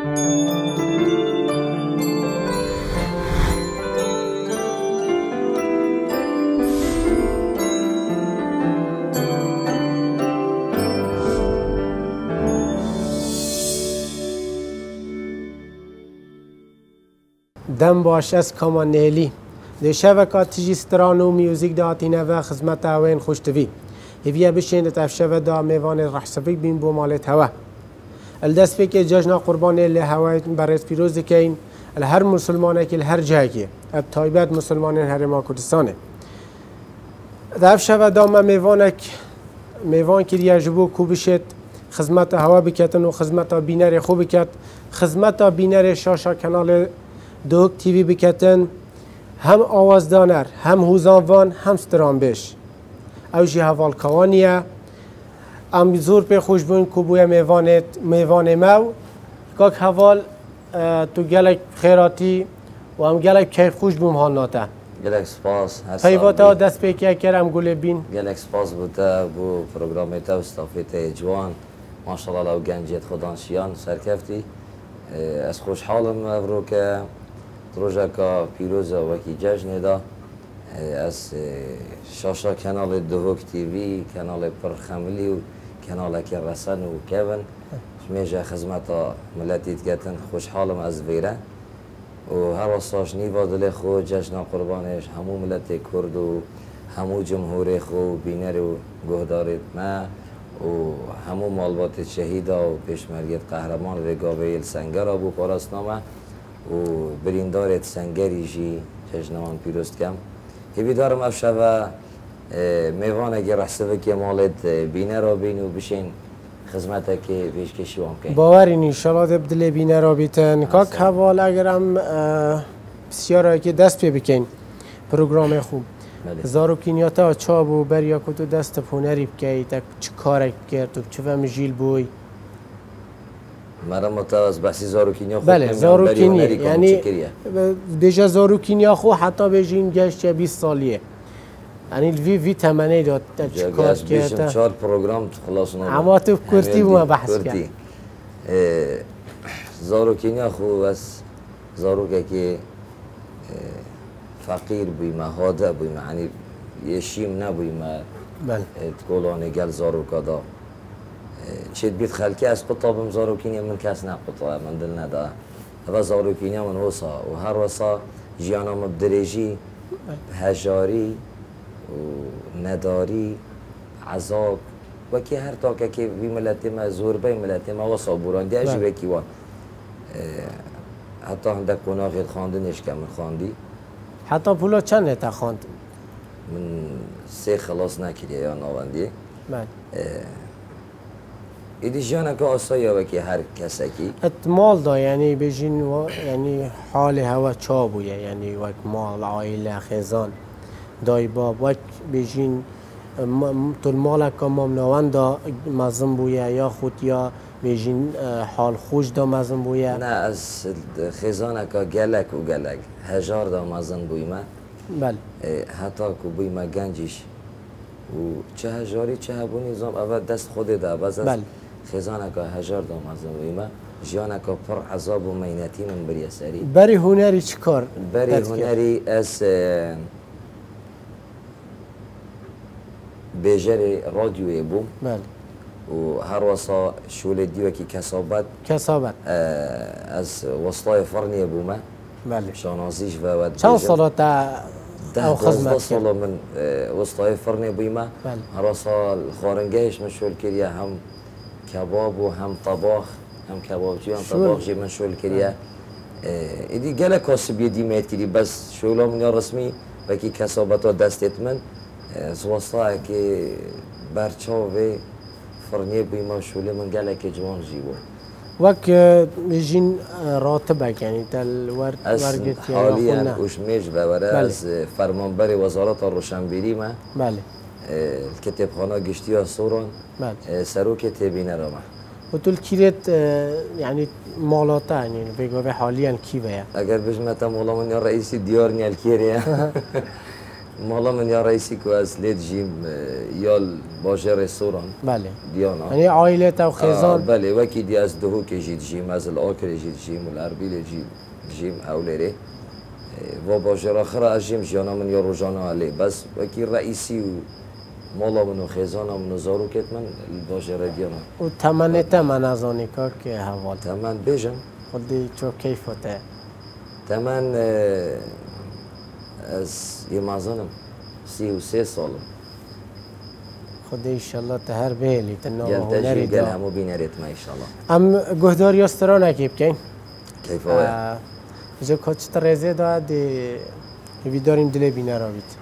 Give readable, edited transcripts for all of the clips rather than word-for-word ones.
دم باش از کامانیلی دیشه وکات تجیستران و میوزیک داتینه و خدمت اوین خوشتوی هیویه بشین تفشه دا میوان رحصفی بین بو مالت هوا الدست فی که جشن قربانی لی هوای برای پیروز کین هر مسلمانه که هر جایی که تایبت مسلمانین هرما کردستانه تفشه دا میوان که ریاجبو کوبشت خدمت هوا بکتن و خدمت بینر خوب بکت خدمت بینر شاشا کانال دوک تیوی بکتن هم آوازدانر هم هوزانوان هم سترانبش اوجی حوال کوانیه ام زور به خوشبون کبوی میوان مو که حوال تو گلک خیراتی و هم گلک کیف خوشبون هاناته گلک سپاس پیواتا دست پیکه کرم گل بین گلک سپاس بوده بو پروگرامی تا استافیت جوان ماشاءالله لو گنجیت خدانشیان سرکفتی از خوشحالم ابرو که روزا پیروز وکی جشن دا از شاشا کانال دوک تیوی کانال پرخملی و کانال که رسن و کبن میشه خدمت ملتیت گتن خوشحالم از ویره و هر واساش نیوا دل خو جشن قربانش همو ملت کرد و همو جمهور خو بینر و گهدارت ما و همو مالبات شهیدا و پیشمرگت قهرمان رگاویل سنگر بو پاراسنامه و بریندارت سنگری جی جشنوان پیروز کم هیوی دارم افشا میوان اگر رحصه که مالت بینه را بین و بشین خدمت که پیش کشی وام کن باورین انشالله دبدل بینه را بیتن که حوال اگرم بسیار که دست پی بکن پروگرام خوب زارو کینیاتا چاب و بریا کتو دست پونری بکی تا چه کار کرد و چه فهم جیل بوی مرا متوز بحثی زاروکینیا خود بله زاروکینی یعنی دیجا زاروکینیا خو حتی بجین گشت 20 سالیه یعنی وی تمنه داد چیکار کرد 4 پروگرام خلاص نه اما تو کرتی و بحث کرد زاروکینیا خو بس زاروکه که فقیر بی مهاده بی معنی یشیم نبی ما بله تقولون قال زاروکا دا چید بیت خلکی از قطابم زاروکینیا من کس نه قطاب من دل ندا و زاروکینیا من وصا و هر وصا جیانم بدرجی هجاری و نداری عذاب و کی هر تا که وی ملت ما زور به ملت ما وصا بوراندی اجی کی و حتی هندک گناه خواندنش کم خواندی حتی پولا چند تا خواند من 3 خلاص نکردی یا نواندی بله ایدی جانا که آسایه و که هر کسی کی اتمال دا یعنی بجین یعنی حال هوا چابویه یعنی وک مال عائله خزان دای باب وک بجین طول مالک که ممنوان دا مزم بویه یا خود یا بجین حال خوش دا مزم بویه نه از خزان که گلک و گلک هزار دا مزن بویمه بله حتی که بویمه گنجش و چه هزاری چه هبو نظام اول دست خود دا باز بله خزانه که هزار دا مزن بویمه جیانه که پر عذاب و مینتی من بری سری بری هنری چی کار؟ بری هنری از بیجر رادیوی بوم بله و هر وصا شوله دیو کی کسابت از وسطای فرنی بومه بله شانازیش و چند سال او خدمت سال من وسطای فرنی بومه بله هر وصا خارنگهش مشغول کریه هم کباب و هم طباخ هم کبابچی هم طباخ جی مشغول کریه ایدی گله کاسبی دیمت کری بس شغل من رسمی و کی کسابت دستت من زواستا که برچاوه فرنیه بیما شوله من گله که جوان جیبو وک بجین راتبه یعنی تل ورگت حالیا اوشمیج و وره از فرمانبر وزارت روشنبیری ما بله کتابخانه گشتی ها سوران بله سروک تبینه را ما و تل کیرت یعنی مالاته یعنی بگو حالیا کی ویا اگر بجمتا مولا من رئیسی دیار نیال کیریه مالا من یا رئیسی که از لید جیم یا باجه رستوران بله دیانا یعنی عائله و خیزان بله وکی دی از دهو که جید جیم از الآکر جید جیم و الاربیل جیم اولره و باجه آخر از جیم جانا من یا روزانا علی بس وکی رئیسی و مالا من و خیزانا من و زارو کت من باجه دیانا و تمن از آنی که حوال تمن بیجم خودی چو کیفته تمن از یه مازنم 33 سالم خودی ایشالله تهر بیلی تنو گل هنری تجی گل دا همو بینریت ما ایشالله ام گهدار یاستران اکیب کن کیف آیا؟ جو کچت رزه دا دی ویداریم دل بینه را بید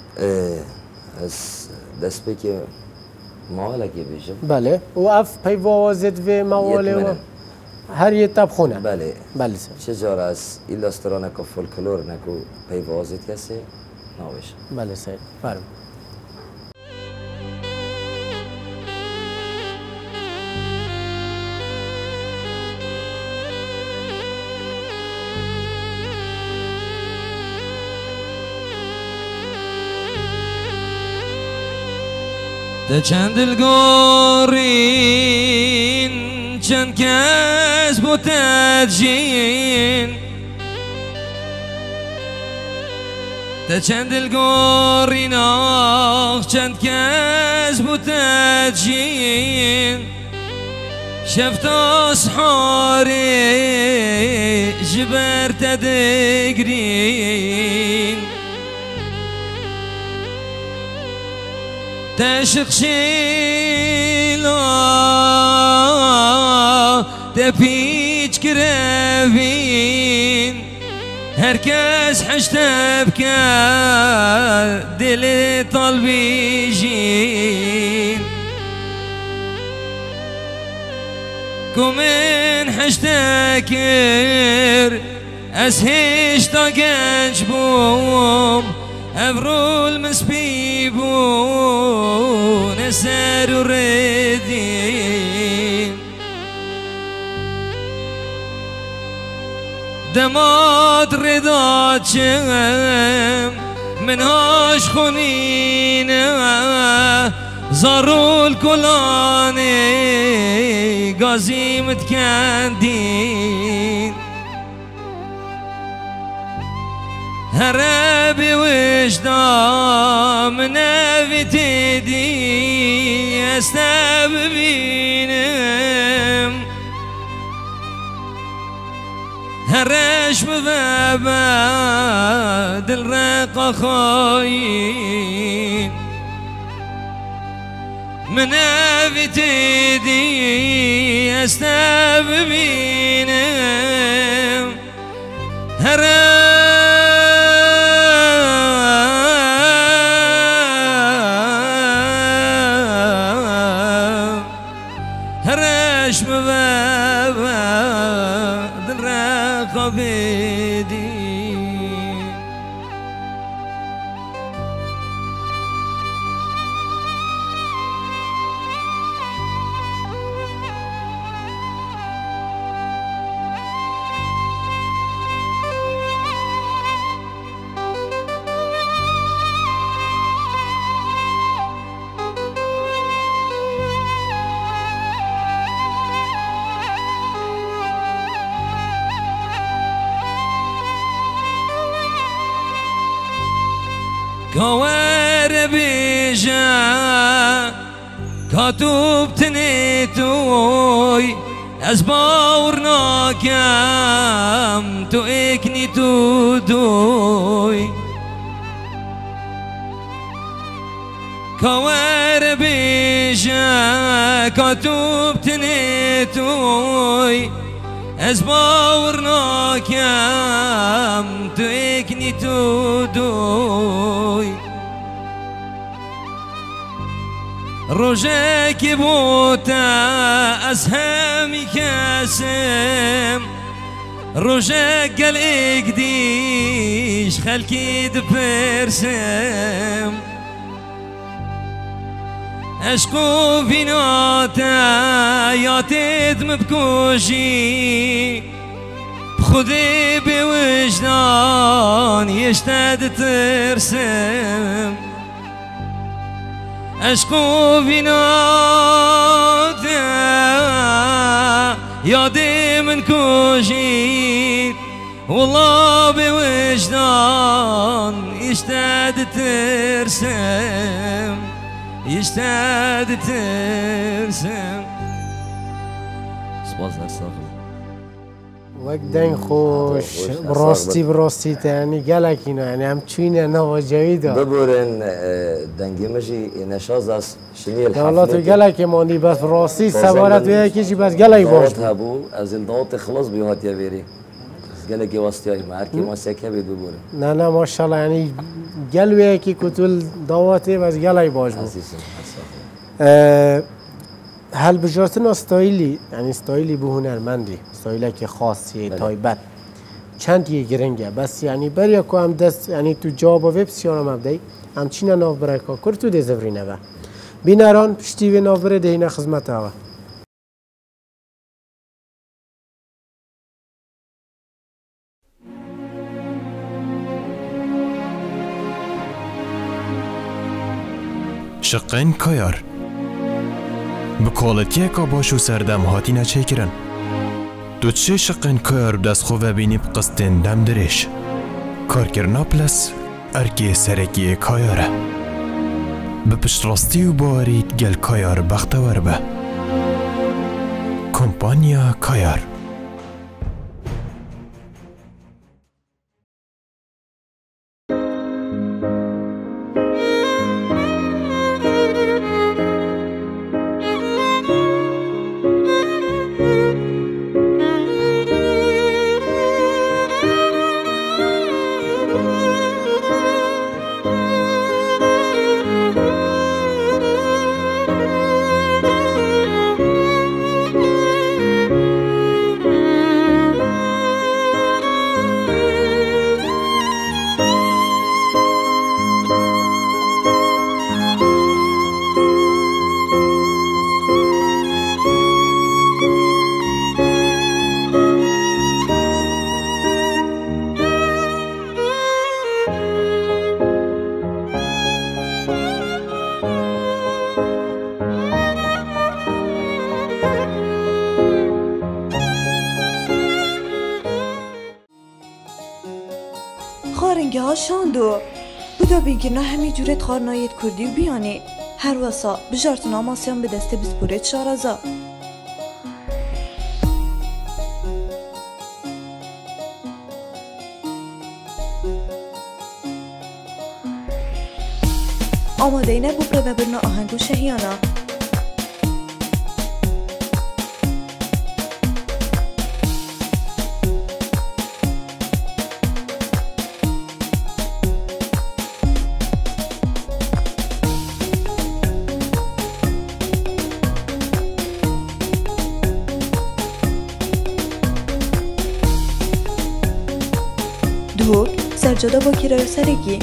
از دست بکی مالا که بیشم بله و اف پی وازد و مواله و یتمنن. هر یه تب خونه بله بله سر چجار از ایلاستران اکو فولکلور نکو پیوازید کسی ناوش بله سر فرم ده چند دلگورین چند کس بوتجین ده چند دلگورین آخ چند کس بوتجین شفت اصحاری جبرت دگرین تشق شيلا تبيج كرافين هركز حشتبك دل طلبي جين كومن حشتكر اسهش طاقنج بوم ابرو المسبيبون اسر الردين دماد رضا چم منهاش خونين زارو الكلاني غازي متكندين هربي وجدام نبي تدي استبينم هرش ببابا دل رقا خاين من نبي تدي استبينم هرش ببابا دل رقا بدي كوار بيجا كاتوب تنيتوي أزباورنا كام تو إكني تو دوي كوار بيجا كاتوب تنيتوي أزباورنا كام تو إكني تو دوي روجك بوتا أسهامي كاسم روجك قال إقديش خلكي دبرسم أشكو فيناتا يا تدم بكوشي خودی به وجدان یشتد ترسم عشقو بینات یاد من کشید والله به وجدان یشتد ترسم یشتد ترسم سپاس دستاخل وقت دنگ خوش براستی تانی گلک اینا یعنی همچوینه نواجهی دا ببورن دنگی مشی نشاز از شنی الحفلة والله تو گلک ماندی بس راستی سوارت ویا کشی بس گلک باش دعوت هبو از الدعوت خلاص بیوهات یا بیری گلکی واسطی های هرکی ما سکه بید ببوره نه ماشاءالله یعنی گل ویا کی کتول دعوتی بس گلک باش بود عزیزم هل بجارتن استایلی یعنی استایلی به هنرمندی استایلی که خاصیه تایبت چند یه گرنگه بس یعنی بریا کو هم دست یعنی تو جواب وب سیار مبدی هم چینا ناف برای کا کر تو دزورینه و بینران پشتی و ناف بره دهینه خدمت ها شقین کایار به کالتیه که باشو سردم هاتی نچه کرن دو چه شقین کار دست خواه بینی بقصدین دم درش کار کرنا پلس ارکی سرکی کایاره به پشت راستی و بارید گل کایار بختور به کمپانیا کایار خارنگه ها شاندو بودا بینکر نه همی جورت خارنایت کردی و بیانی هر واسا بجارت ناماسیان به دست بسپورت شارزا آماده اینه ببره و برنا آهنگو شهیانا دوک سرجاده با کرای سرگی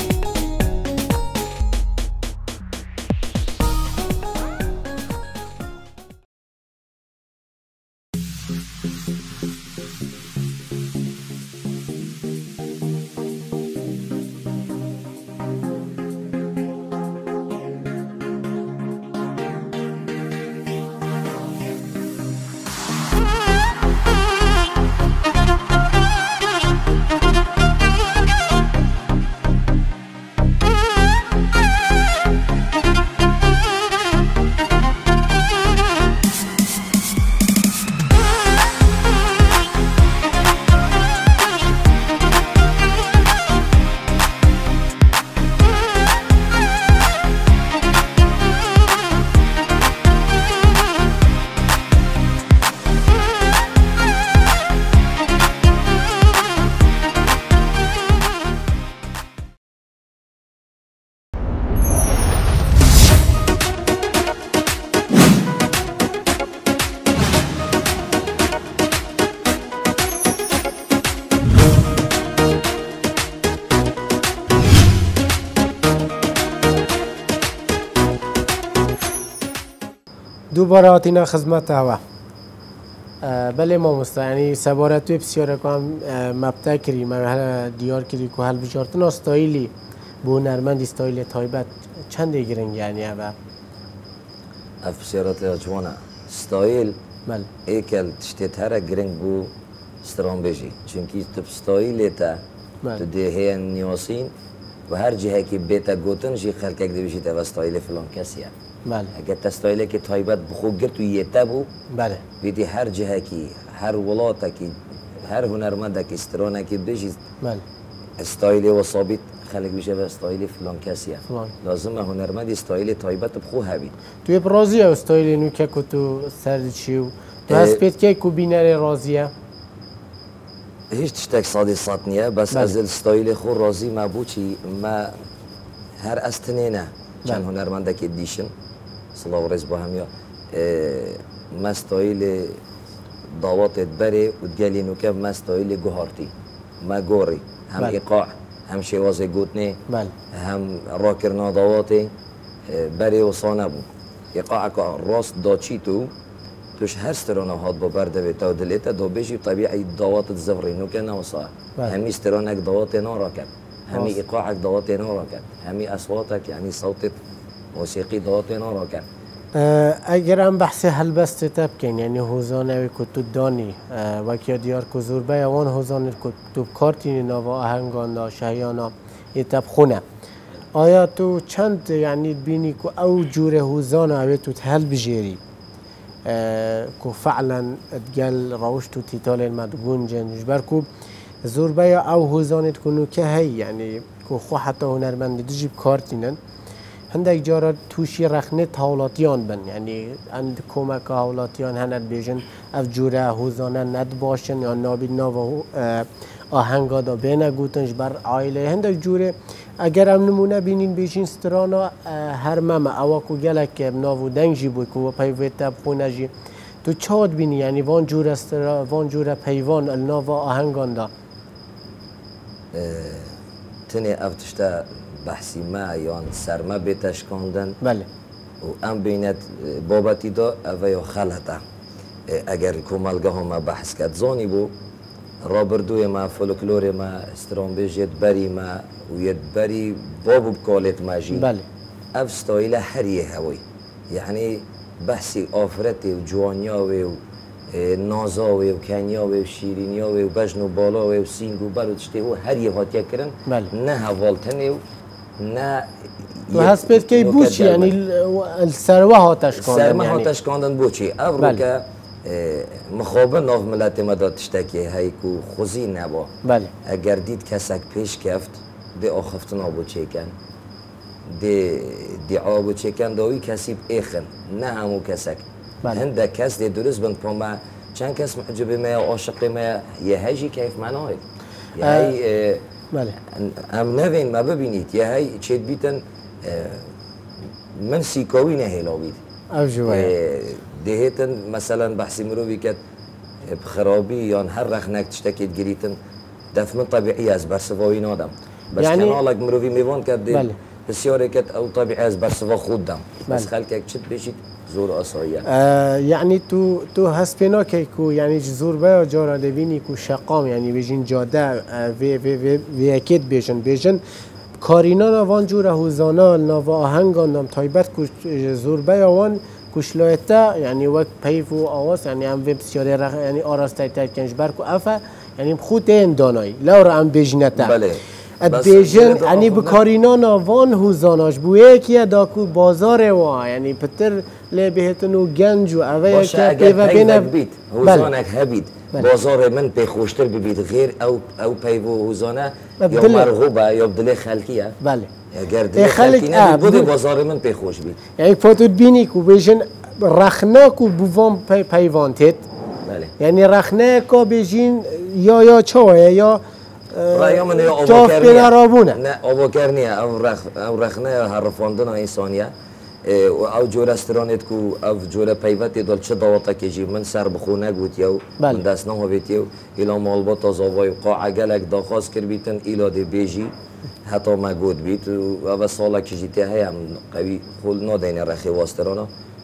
دوباره آتینا خدمت هوا بله مامۆستا ینی سەبارەت توێ پرسیارەکەم مەبتە کردی مەبهە دیار کردی و هەڵبژارتنە ستایلی بۆ هونەرمەندی ستایلی تایبەت چەندێک گرنگیانە بە ئەف پرسیارەتە جوانە ستایل بەل ئێکەل شتێت هەرە گرنگ بوو سترامبێژی چونکی tu ستایلێتە tu dê hêya niyasîn û her cihekî bête gotin jî xelkek dibêjî te ve stayilê filan kes ye بله eger te stayilekê taybet bi xwe girt û yê te bû بله wêdî her cihekî her welatekî her hunermendekî stranekî bijî بله stayilê we sabît xelek bêje ve stayilê filan kes ye Filan. lazim e hunermendî stayilê taybet bi xwe hebî توێ ڕازیە و ستایلی نوکە و تو سەرچی و تو هەست پێت کێک و بینەرێ ڕازیە هیچ tiştek sadî sat niye bes Bel. ez li stayilê xwe razî me bû çî me her ez tinêne çend hunermendekê dîşin silav rêz bo hemiya me stayilê dawatê berê û gelî nûke me stayilê guhartî me gorî hem Bel. îqaዕ hem şêwazê gotinê بله hem rakirina dawatê berê wisa nebû îqaeka rast daçî tu توش هر سترانه هات با بردوی تا دلیتا دو بیشی طبیعی دوات زفری نو که نوصا همی سترانک دوات نارا کرد همی ایقاعک دوات نارا کرد همی اصواتک یعنی صوت موسیقی دوات نارا کرد اگر هم بحث هەلبەستێ تە بکەین یعنی هۆزانەوەی کو تو دانی وەکیە دیار کو زۆربەی ئەوان هۆزانت کو تو کارتینی ناوە ئاهەنگاندا شەیانە ئێتە بخونە ئایا تو چەند یعنی بینی کو ئەو جوورە هۆزانە ئەوێت تو هەلبژێری کو فعلا تقال روشتو تيتال المدقون جنج بركو زور بيا او هوزانت كونو كهي يعني كو خو حتى هنرمند تجيب كارتينن هندك جارا توشي رخنه هاولاتيان بن يعني عند كومك هاولاتيان هند بيجن اف جوره هوزانه ند باشن یا نابید ناو آهنگا دا بینه گوتنش بر عائله هندک جوره اگر هم نمونه بینین بیشین سترانا هر ممه اواکو گلک ناو دنگجی بود که و پیویت تب خونه جی تو چاد بینی یعنی وان جوره وان جوره پیوان الناو آهنگان دا تنی افتشتا بحثی ما یان سرما بیتشکاندن بله و ام بینت بابتی دا اوه خلطه اگر کمالگاه ما بحث کرد زانی بو رابردوی ما فولکلور ما استرامبیج بری ما و بری بابو بکالت ماجی بله اف ستایل هریه هوی یعنی بحثی آفرتی و جوانیاوی و نازاوی و کنیاوی و شیرینیاوی و بجن و بالاوی و سینگ و برو تشتی و هریه هاتیه کرن بله نه هوالتنی و نه تو هست بید که بوچی یعنی السروه هاتش کاندن سرمه هاتش کاندن بوچی ابرو که مخابه ناف ملت مدا تشتکی هیکو خوزی نبا بله اگر دید کسک پیش کفت دی آخفتن آبو چیکن دی آبو چیکن داوی کسی ایخن نه همو کسک هنده کس دی درست بند پا ما چند کس محجبه ما عاشقی ما یه هجی کیف منای یه هی بله ام نوین ما ببینید یه هی چید بیتن من سیکاوی نهیلا بید او جوایه دهیتن مثلا بحثی مروی که بخرابی یا هر رخنک تشتکید گریتن دفع طبیعی از برسواوی نادم بس یعنی کنالک مروی میوان کرد بله بسیاری که او طبیعی از برسوا خود دم بس خلک چت بشید زور آساییه یعنی تو هست پینا که کو یعنی زور بیا جارا دوینی کو شقام یعنی بیشین جاده وی اکید بیشن کارینان وان جور هوزانا نوا آهنگان نام تایبت کو زور بیا وان کشلایتا یعنی وقت پیف و آواز یعنی هم وی بسیاری یعنی آراسته ترکنش برکو افا یعنی خود این دانایی لور هم بیشنتا بله بیشن یعنی بکارینان وان هوزاناش بویه که داکو بازار وا یعنی پتر لی بهتنو گنج و اوه که پیو بید هوزانک هبید بازار من پی خوشتر ببید غیر او پیو هوزانه یا مرغوبه یا بدل خلکیه بله اگر دل خلکی نبید بوده بازار من پی خوش بید یعنی فاتود بینی که بیشن رخناک و بوان پیوانتید بله یعنی رخناک بیشین یا چوه یا رأي من يا نه أبوكرنية أو رخنة هرفاندنا إنسانية أو جورا استرانيت كو أو جورا بيفتي دول شد ضوطك يجي من سر بخونة قوتيو من دسناه بيتيو إلى مالبات زاوي وقاع جلك داخاز كربيتن إلى دي بيجي حتى ما قود بيت و سالك جيتي هي هم قوي خل نادين رخي واسترانا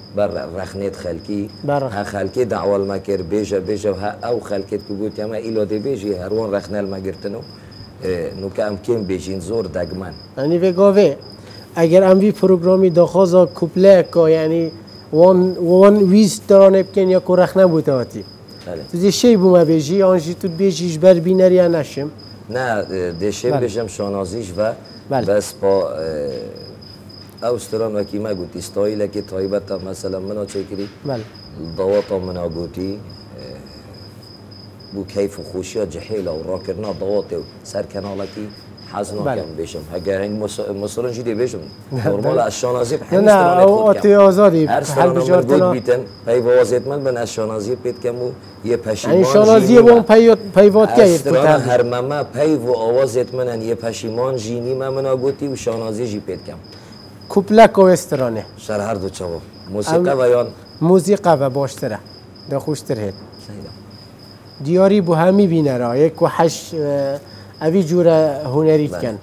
بر رخنت خلکی بر ها خلکی دعوال مکر بیجا و ها او خلکت که گوت اما ایلاده بیجی هروان رخنل مگرتنو نو که ام کم بیجین زور دگمن یعنی وگاوه اگر ام وی پروگرامی داخوزا کوپله که یعنی وان ویز درانه بکن یا که رخنه بوده آتی تو دی شی بومه بیجی آنجی تو بیجیش بر بینری یا نشم نه دیشه بیجم شانازیش و بس با اوستران وکی ما گوتی استایل که طایبتا مثلا منو چکری ضواطا منو گوتی بو کیف و خوشی جحیل و راکرنا ضواطی و سر کنالکی حزنا کم بیشم اگر این مصران جدی بیشم نرمال از شانازی نه او آتی آزادی هر سران من گوت بیتن پی وازیت من بن از شانازی پید کم و یه پشیمان این شانازی وان پیوات که از سران هر مما پی و آوازیت من یه پشیمان جینی من گوتی و شانازی جی پید کم کوپلک و استرانه سر هر دو چاو موسیقی و یان موسیقی و باشتره ده خوشتر هید دیاری بو همی بینه را یک و حش اوی جور هنری کن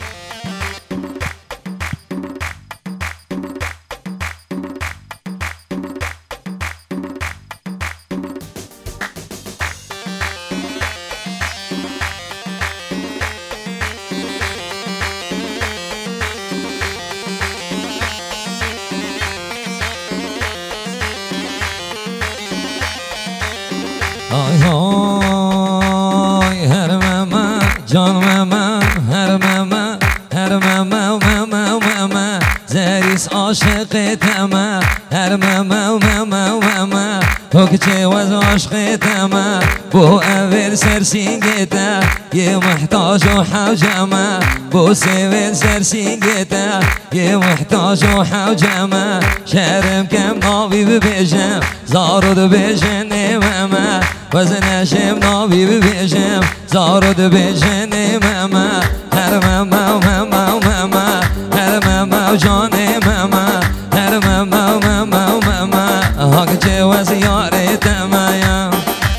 عاشق تما هر ما توكتي وز عشق تما بو أول سرسينجتا يا محتاج وحوجما بو سيفل سرسينجتا يا محتاج وحوجما شرم كم نابي ببيجم زارود بيجن ماما وزن شم نابي ببيجم زارود بيجن ماما هر ماما هر ماما وجان ماما هر ماما هاك جواز ياري تمايا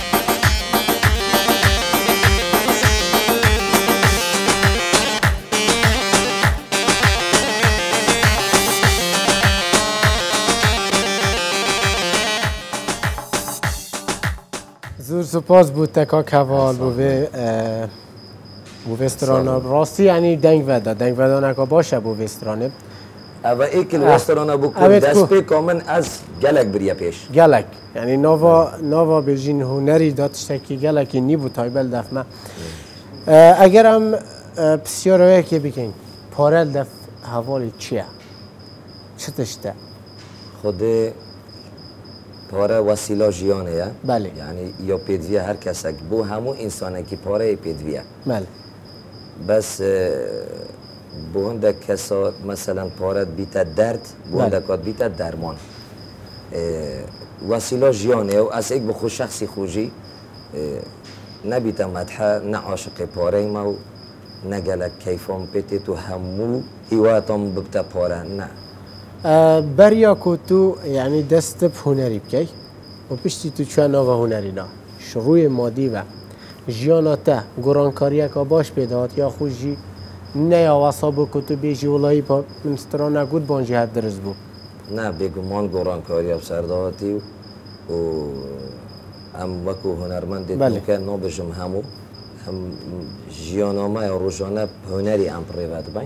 زور سپاس بود تکا کوال بو وسترانا راستی یعنی دنگ ودا نکا باشه بو وسترانه اوه ایکل وسترانا بو کن دست پی کامن از گلک بریا پیش گلک یعنی نوا بجین هنری دادشتکی گلکی نی بو تایبل دفمه اگر هم بسیاره که بکن پارل دف حوالی چیه؟ چه تشته؟ خود پاره وسیله جیانه بله یعنی یا پیدویه هر کسک بو همو انسانه که پاره پیدویه بله بس بو هنده کسا مثلا پارت بیت درد بو هنده کات بیت درمان وسیله جیانه و از ایک بخو شخصی خوشی نبیت مدحه نه عاشق پاره ما و نه گلک کیفان پیتی تو همو هیواتم ببتا پاره نه بریا کو تو یعنی دست هنری بکی و پشتی تو چه نوع هنری نه شروع مادی و جیاناته گرانکاری که باش پیدات یا خوشی نه یا واسابو که تو بیجی ولایی با منستران نگود بانجی هد درست بو نه بگمان گرانکاری افسرداتی و ام وکو هنرمند دیدم که نو بجم همو هم جیانامه یا روزانه هنری ام پریوت بین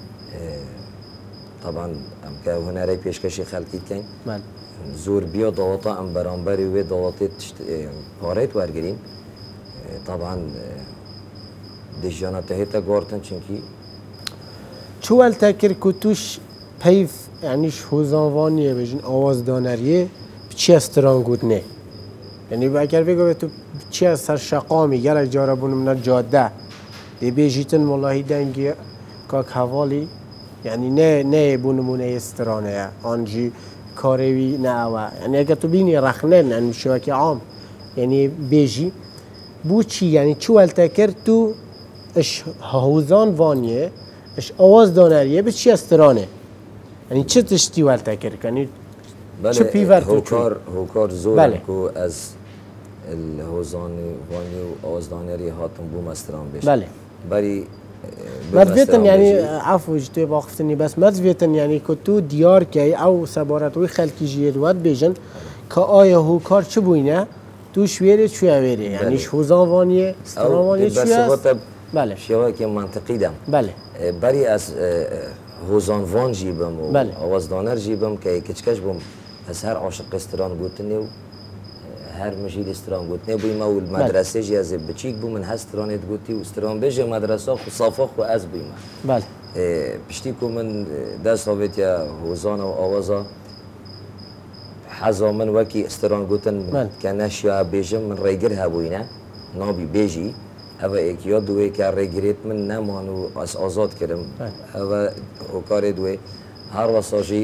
طبعا ام که هنری پیشکشی خلقی کن زور بیا دواتا ام برانبری و دواتی پاریت ورگریم طبعا دیجانات هیتا گارتن چونکی چوال تکر کتوش پیف یعنی شوزانوانیه بجین آواز دانریه چی استران گود نه یعنی اگر بگو تو چی از سر شقامی گلک جارا بونم نه جاده دی بیجیتن ملاهی دنگی که حوالی یعنی نه بونمونه استرانه آنجی کاروی نه و یعنی اگر تو بینی رخنه نه مشوکی عام یعنی بیجی بو چی یعنی چوال تکر تو اش هوزان وانیه اش آواز دانریه به چی استرانه یعنی چه تشتی وال تکر کنی چه پیور تو چون هوکار زور کو از الهوزان وانی و آواز دانری هاتم بو مستران بشه بله بری مدفيتن يعني عفوا جتوي باقفتني بس مدفيتن يعني كتو ديار كي او سبارت وي خلقي جيد واد بيجن كآية هو كار چبوينه تو شويري شوية ويري يعني شو زانوانيه سترانوانيه شوية بله شوية که منطقی دم بله بری از هوزانوان جیبم و بله آوازدانر جیبم که کچکش بم از هر عاشق استران گوتنی و هر مجید استران گوتنی بویم و المدرسه جی از بچیک بوم من هسترانت گوتی و استران بجه مدرسه خو صافا خو از بویم بله پشتی که من دست هاویت یا هوزان و آوازا حزا من وکی استران گوتن که نشیا بیجم من ریگر هبوینه نابی بیجی هوا ایک یاد دوی که ریگریت من نمانو از آزاد کردم هوا کار دوی هر واساجی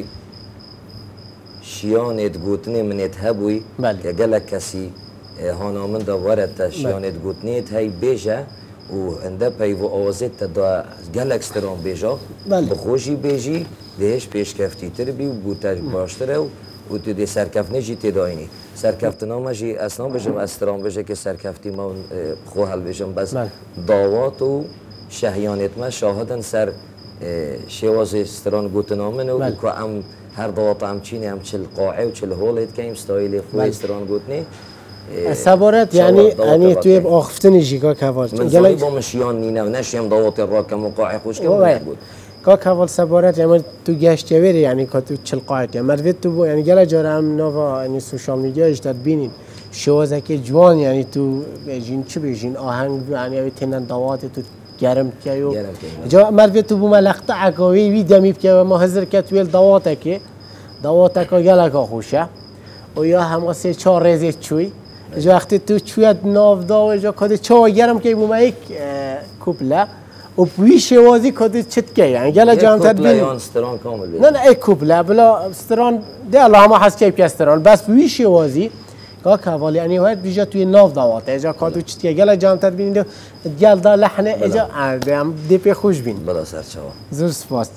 شیانت گوتنی منت هبوی که گلک کسی هانامن دا ورد شیانت گوتنی هی بیجه و انده پی و آوازت دا گلک استران بیجا بخوشی بیجی دهش پیش کفتی تر بی و بوتاج باشتره و تو دی سرکفنه جی تداینی سرکفتنا ما جی اصلا بجم استران بجه که سرکفتی ما خوهل بجم بس دعوات و شهیانت ما شاهدن سر شواز استران گوتنامن و که ام هر دعوات هم چینی هم چل قاعه و چل هولید که ایم ستایل خوی استران گوتنی سبارت یعنی توی آخفتنی جیگا کواز من زنی با مشیان نینه و نشیم دعوات راکم و قاعه خوش که بود که اول سبارت یعنی تو گشت یویری یعنی که تو چل قاعد یعنی مدوید تو یعنی گله جاره هم نوا یعنی سوشال میدیا اجتاد بینین شوازه که جوان یعنی تو بیجین چه بیجین آهنگ یعنی اوی تینن دوات تو گرم کیو جا مدوید تو بوم لخت عقاوی وی دمیب که ما حضر که توی دواته که گله که خوشه و یا هم سه چهار ریزه چوی جا وقتی تو چویت ناف دا جا کده چای گرم که بوم یک کوپله و پوی شوازی کدی چت که یعنی گله جام تدبیر استران کامل نه ای کوپله بلا استران ده الله ما حس که استران بس پوی شوازی که کاوال یعنی باید بیجا توی ناف داوات اجا کادو چت که گله جام تدبیر گل دا لحنه اجا اردم دیپ خوش بین بلا سرچاوا زور سپاس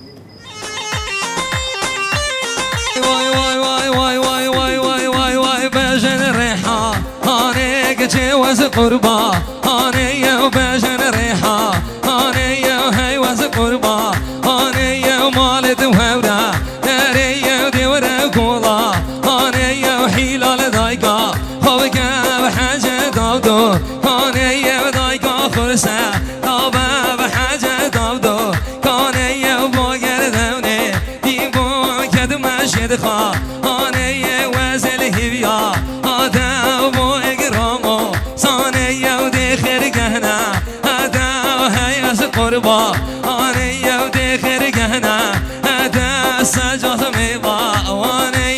وای بجن ریحا هانه جواز قربا هانه یو بجن ریحا هانه یو هیواز قربا هانه یو مالد وورا هانه یو دیور کولا هانه یو حیلال دایگا خوب که بحاجه دادو هانه یو دایگا خرسه آبا بحاجه دادو هانه یو باگر دونه دیبو کد مشید خواه هانه یو وزل هیویا آدم و اگرامو سانه یو دی خرگهنه آدم هیاز قربا آنه یو دی خرگهنه آدم سجاد میوا آنه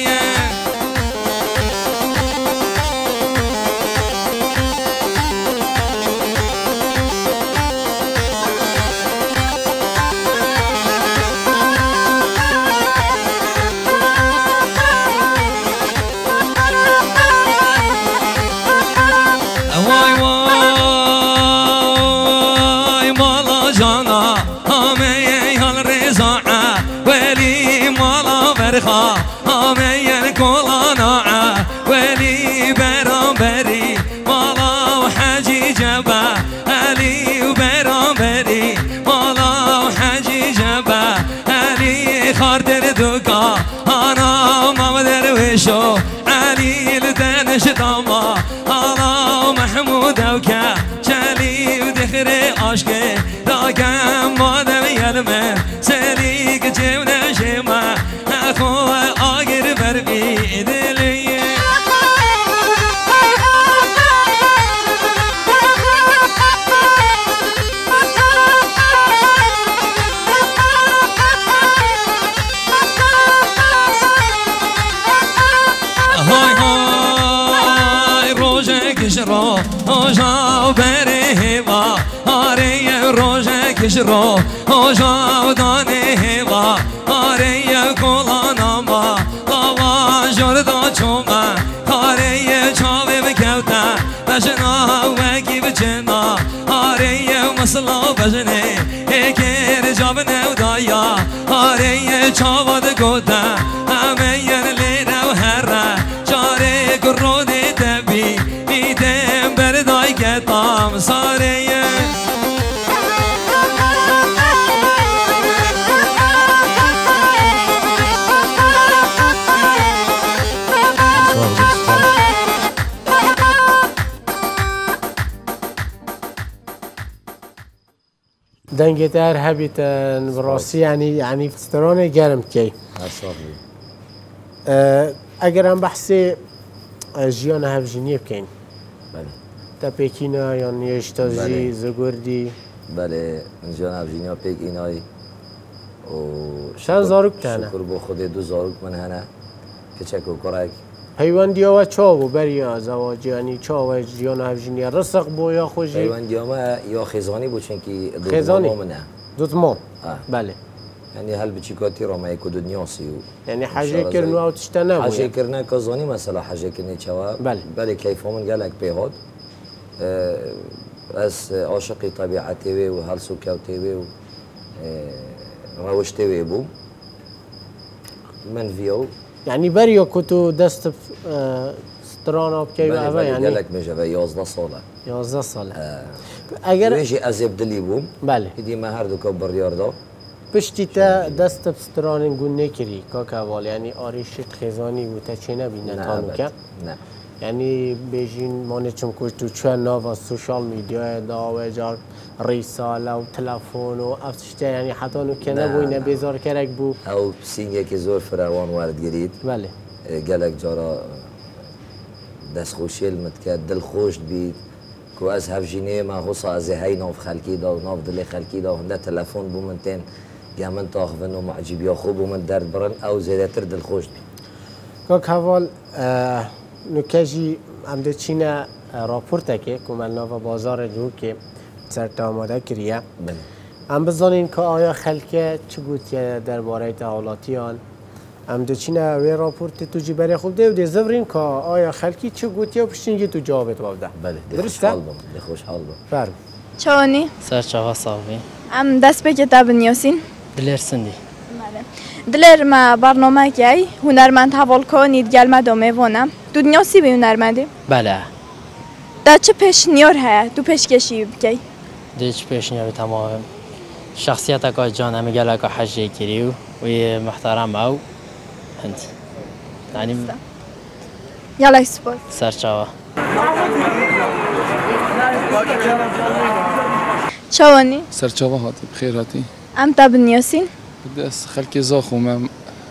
شو علي لدنش طما الله محمود وكا شالي ودخري عشقي راكم ما دمي يلمن سليك جيونا شما اخو اقر بربي دلي کشرو آجا بره با آره روزه کشرو آجا دانه با آره کلانا ما آوا جردا چوما آره چاوه بکوتا بجنا وکی بچنا آره مسلا بجنه اکر جاب نودایا آره چاوا دگوتا همه ین لیرا و هره چاره گرو دی تبی میدم بردای که تام ساره دنگت هر هبیتن براستی یعنی ستران گرم کی اصافی اگر هم بحث جیان هفجینی بکن بله تا پیکینا یا نیشتازی بله. زگردی بله جیان هفجینی پیک اینای و چند زاروک تنه؟ شکر با خود 2 زاروک من هنه کچک و کرک پیوندی ها چاو بریا زواج یعنی چاو جیان هفجینی رسق بو یا خوشی پیوندی ها یا خیزانی بود چونکی خیزانی؟ منه دوت ما آه. بله یعنی هل بچیکاتی را ما کد نیاسی و یعنی حاجه کرنو او تشتا نبوید حاجه کرنه کازانی مثلا حاجه کرنه چوا بله کیف من گلک پیهاد از عاشقی طبیعتی و هر سو کوتی و روشتی بوم من ویو یعنی بریا کتو دست ستران آب کی و اوه یعنی گلک میشه 11 ساله 11 ساله اگر ویجی از ابدلی بوم بله هدی ما هر دو که بریاردا پشتی تا دست ستران گون نکری که اول یعنی آریشت خیزانی بود تا چه نبینه تانو که نه یعنی بیشین مانه چون کشتو چه ناو سوشال میدیا داوه جار ریساله و تلفن و افتشته یعنی حتی نو که نبوینه بیزار کرک بو او سینگه که زور فراوان وارد گرید بله گلک جارا دست خوشیل متکد دل خوش بید که از هفجینه ما حوصا از هی ناف خلکی دا و ناف دل خلکی دا و هنده تلفن بو من تین گامن تاخفن و معجبیا خوب و من درد برن او زیده تر دل خوش بید که حوال نکجی امده چینه راپورته که کمال ناو بازار جو که سرت آماده کریه بله ام بزنین که آیا خلکه چه گوتیه درباره تحولاتیان ام دچینه وی راپورت تو جی برای خوب ده زبرین که آیا خلکی چه گوتیه و پشتینگی تو جوابت وابده بله درسته؟ خوشحال بم فرم چوانی سر چاوا صاحبی ام دست به کتاب نیاسین دلر سندی دلر ما برنامه کی هنرمند حوال کنید گلمه دومه وانم تو نیاسی به هنرمندی بله دا چه پیش نیار ها تو پیش کشی بکی دیچ پیش نیار تمام شخصیت که جان همه گله که حجی کریو و یه محترم او هند یعنی یالا سپاس سر چاوا چوانی سرچاوه هاتی بخیر هاتی ام تاب نیاسین دست خلک زاخوم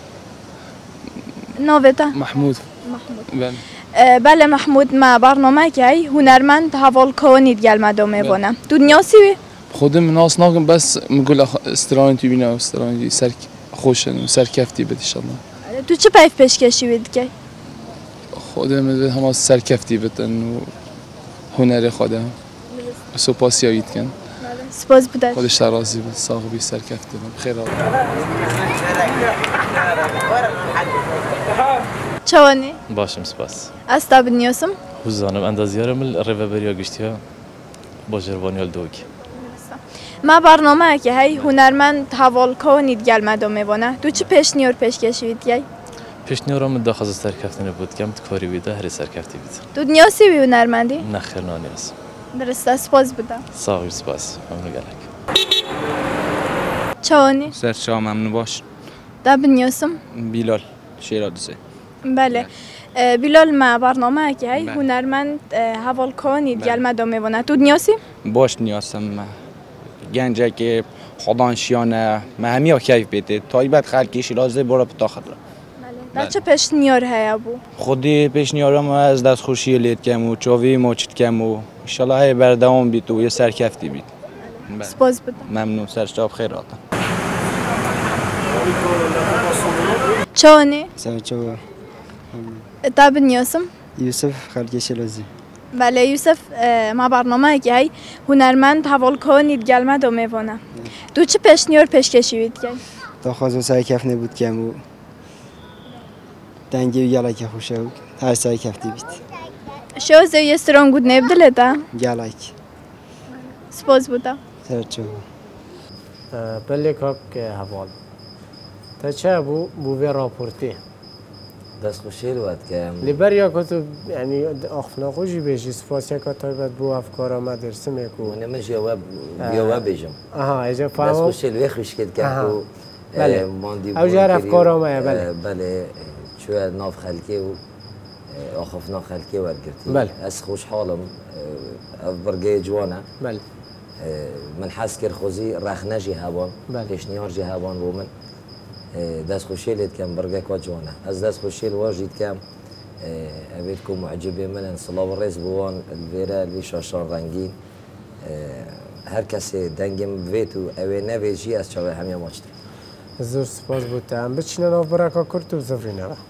نوویتا محمود محمود بله بله محمود ما برنامه کی هنرمند حوال کنید گلمه دومه وانم تو نیاسی بی خودم ناس ناگم بس میگول استران تو بینه استران سر خوشن سر کفتی بده انشالله تو چه پیش کشی بید کی خودم هم سر کفتی بدن و هنر خودم سپاسیایید کن سپاس بوده خودش راضی بود صاحبی سر کفتی بخیر چوانی باشم سپاس از تاب نیاسم حوزانم اندازیارم الرفه بریا گشتیا با جروانی دوکی ما برنامه که هی هنرمند حوال کنید گلمه دومه وانه تو چه پیش نیار پیش کشی بید کی پیشنیارم داخل سرکفتنه بود کم کاری بیده هر سرکفتی بید تو نیاسی بی هنرمندی نخیر نانیاز درسته سپاس بوده صاحب سپاس ممنون گلک چوانی سرچا ممنون باش تاب نیاسم بیلال شیرازه بله بیلال ما برنامه که هی هنرمند حوال کنید گلمه دومه وانه تو نیاسی باش نیازم گنجه که خدانشیانه مهمی ها کیف بیده تایبت خلکی شیرازه برا پتاخد را در چه پیش نیار های بو خودی پیش نیارم از دست خوشی لید کم و چاوی ماچت کم و انشالله های بردوام بید و یه سرکفتی بید سپاس بودم ممنون سرچاب خیر آتا چوانی سرچاوا تاب نیاسم یوسف خلکی شلازی بله یوسف ما برنامه که هی هنرمند حوال کنید گلمه دومه وانه تو چه پیش نیار پیش کشی بید کی تا خوازم سر کف نبود کم و دنگی و یالا که خوشه بود هر سر کفتی بید شو زوی استران گود نبدله دا یالاک سپاس بودم سرچاوا بله که حوال تا چه بو وی راپورتی دست خوشیل بود که لبریا که تو یعنی آخفنا خوشی بیشی سپاسی که تایبت بو افکار ما درسه میکو نمیش یا بیجم آها ایجا دست فهمم خوشیل وی خوش کد که تو بله ماندی او جار افکار ما بله بله شو ناف خلکی و آخفنا خلکی ورگرتی بله از خوشحالم برگه جوانه بله من حس کرد خوزی رخنه جی هبان پیشنیار جی هبان بو من دست خوشی لید کم برگه که جوانه از دست خوشی واجد کم اوید که معجبه من انصلاب الرئیس بوان الویره الوی شاشان رنگین هر کسی دنگم ویت و اوی نوی جی از چاوه همه ماچتر زور سپاس بوده هم بچینه ناف برکا کرد و زفرینه را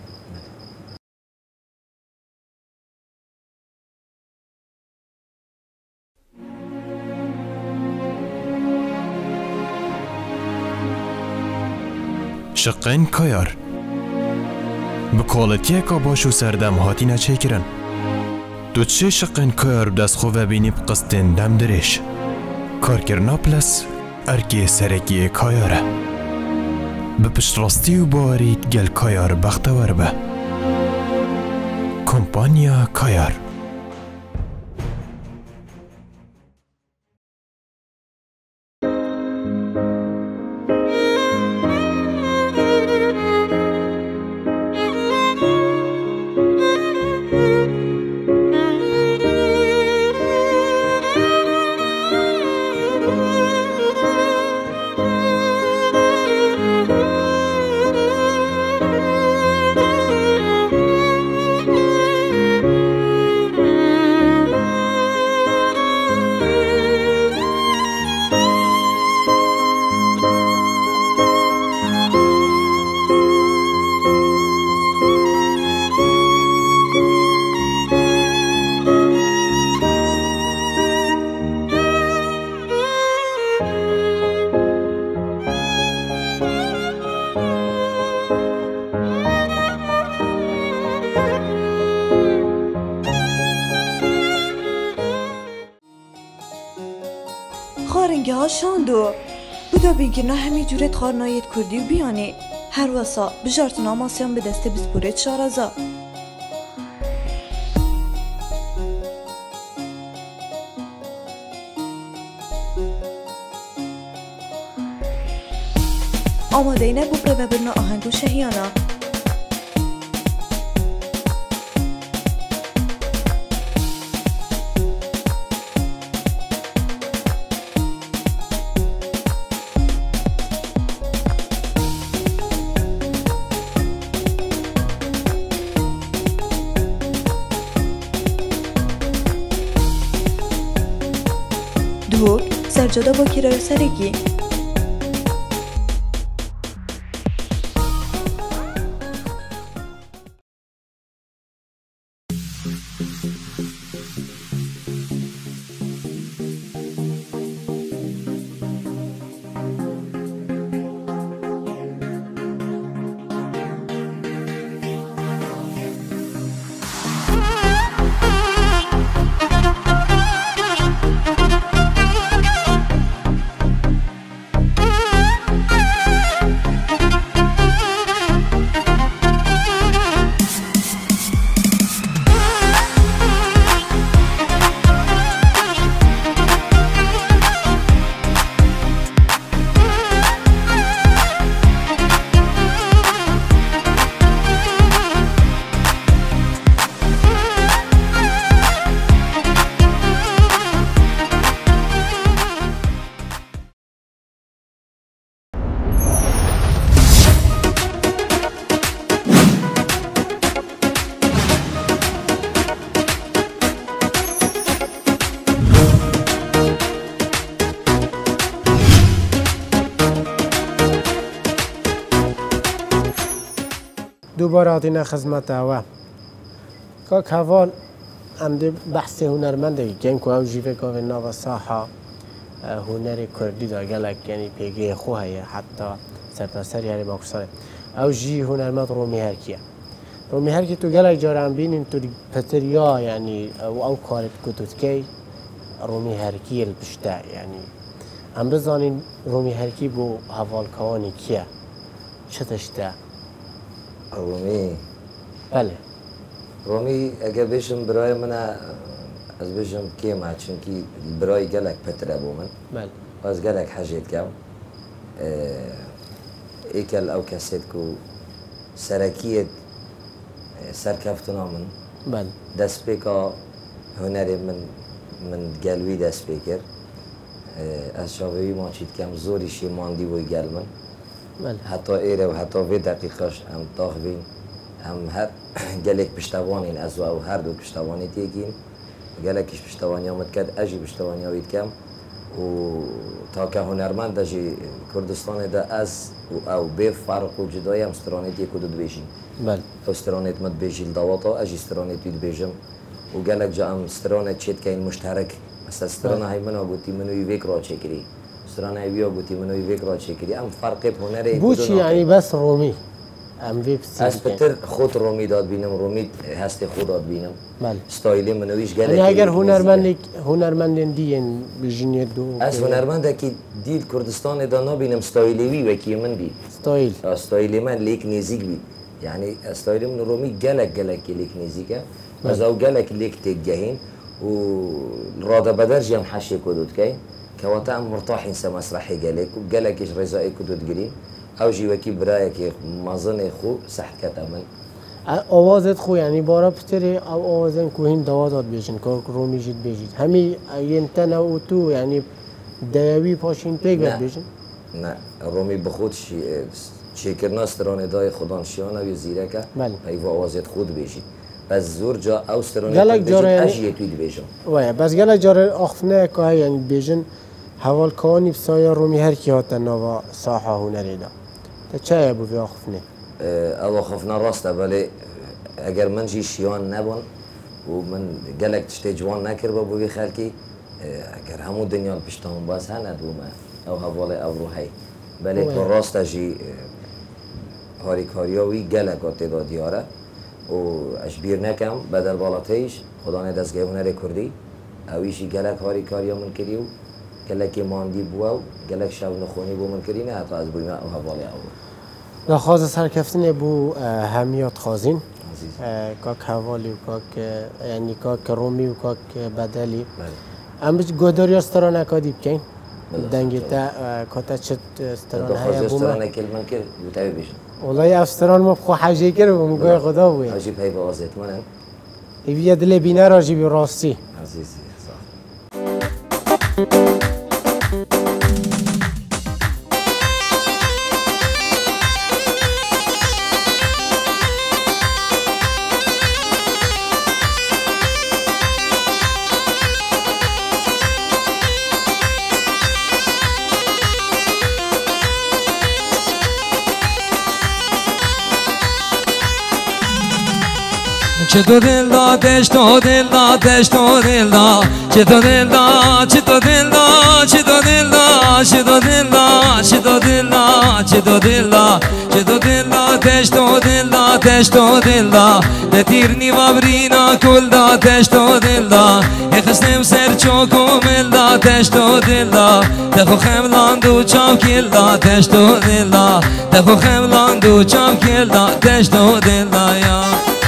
شقین کایار بکالتیه که باشو سردم هاتی نچه کرن دو چه شقین کایار دست خواه بینی بقصدین دم درش کار کرنا پلس ارکی سرکی کایاره به پشت و بارید گل کایار بختور به کمپانیا کایار خارنگه ها شاندو بودا بیگرنا همی جورت خارنایت کردی و بیانی هر واسا بجارتن آماسیان به دسته بسپورت شارزا آماده اینه بپره و برنا آهنگو شهیانا سرجاده با کرای سرگی دوباره آتینا خدمت هوا که کهوان امده بحث هنرمنده که اینکه او جیوه که ناو ساحه هنر کردی دا گلک یعنی پیگه خواه حتی سرتاسر یعنی باکسانه او جی هنرمند رومی هرکیه رومی هرکی تو گلک جارم بینیم تو پتریا یعنی او کارت کتوت کی رومی هرکی البشته یعنی امروز زانین رومی هرکی بو حوال کوانی کیه چه تشته رومی بله رومی اگه بشم برای من از بشم کیمه چونکی برای گلک پتره بو من بله از گلک حاجت کم ایکل او کسید کو سرکیت سرکفتنا من بله دست پیکا هنری من قلبی دست پیکر از شاوی ما چید کم زوریشی ماندی و گلمن بله. حتی ایره و حتی وی دقیقش هم تاخوین هم هر گلک پشتوانین از و هر دو پشتوانی تیکین گلکش پشتوانی آمد کرد اجی پشتوانی آوید کم و تا که هنرمند اجی کردستان ده از او به فرق و جدایی هم استرانیتی کدود بیشین بله. او استرانیت مد بیشیل دواتا اجی استرانیت وید بیشم و گلک جا هم استرانیت چید که این مشترک مثلا استرانه های من آگوتی منوی ویک را چکری استرانه های آگوتی منوی ویک را چکری هم فرق هنره بوچی یعنی بس رومی ام ویب از پتر خود رومی داد بینم رومی هستی خود داد بینم بله. استایلی منویش گله یعنی اگر هنرمند دیین بیشین دو از هنرمند که دیل کردستان دا نبینم استایلی و کی من بی استایلی من لیک نزیک بی یعنی استایلی من رومی گلک لیک نزیکه از او گلک لیک تگهین و راده بدرجی هم حشی کدود که كواتا مرتاحين سمسرحي قالك وقالك ايش رزاقي كدو تقرين او جي وكي برايك مازن خو صحت كتامن آوازت خو یعنی بارا پتری او آوازن کوهین دوادات بیشن که رومی جید بیشید همی ینتن او تو یعنی دیوی پاشین پیگ بید بیشن؟ نه رومی بخود شکرنا استرانه دای خودان شیانه و زیره که ایو آوازت خود بیشید بس زور جا او استرانه بیشید اجیه توید بیشن وای بس گلک جاره آخفنه که یعنی بیشن حوال کانی بسایا رومی هر کی هات نوا ساحه هنری دا تا چه ابو في آخفنه؟ او خفنا راسته ولی اگر من جی شیان نبون و من گلک تشتی جوان نکر با بوی خلکی اگر همون دنیا پشتام باز هند او حواله او روحی ولی تو راسته جی هاریکاریاوی گلک آتی دا دیاره و اشبیر نکم بدل بالاتیش خدا ندستگاه هنر کردی اویشی گلک هاریکاریا من کریو گلک ماندی بوا گلک شب نخونی بو من کری نه حتی از بوی ما او حواله او لخواز سرکفتن بو همیات خازین کاک حوالی و کاک یعنی کاک رومی و کاک بدلی امروز گوداری استران اکادی بکن دنگی تا کاتا چت استران های بو استران کلمن که بوتای بیشن والله استران ما بخو حاجی کرد و مگوی خدا بوی حاجی پای با آزیت منم ایویا دل بینه راجی بی راستی عزیزی صح چه تو دل دادش تو دل دادش تو دل دا چه تو دل دا چه تو دل دا چه تو دل دا چه تو دل دا چه تو دل دا چه تو دل دا چه تو دل دادش تو دل دادش تو دل دا نتیرنی وابرینا کل دادش تو دل دا اخستم سر چوکو مل دادش تو دل دا دخو خملان دو چاو کل دادش تو دل دا دخو خملان دو چاو کل دادش تو دل دا یا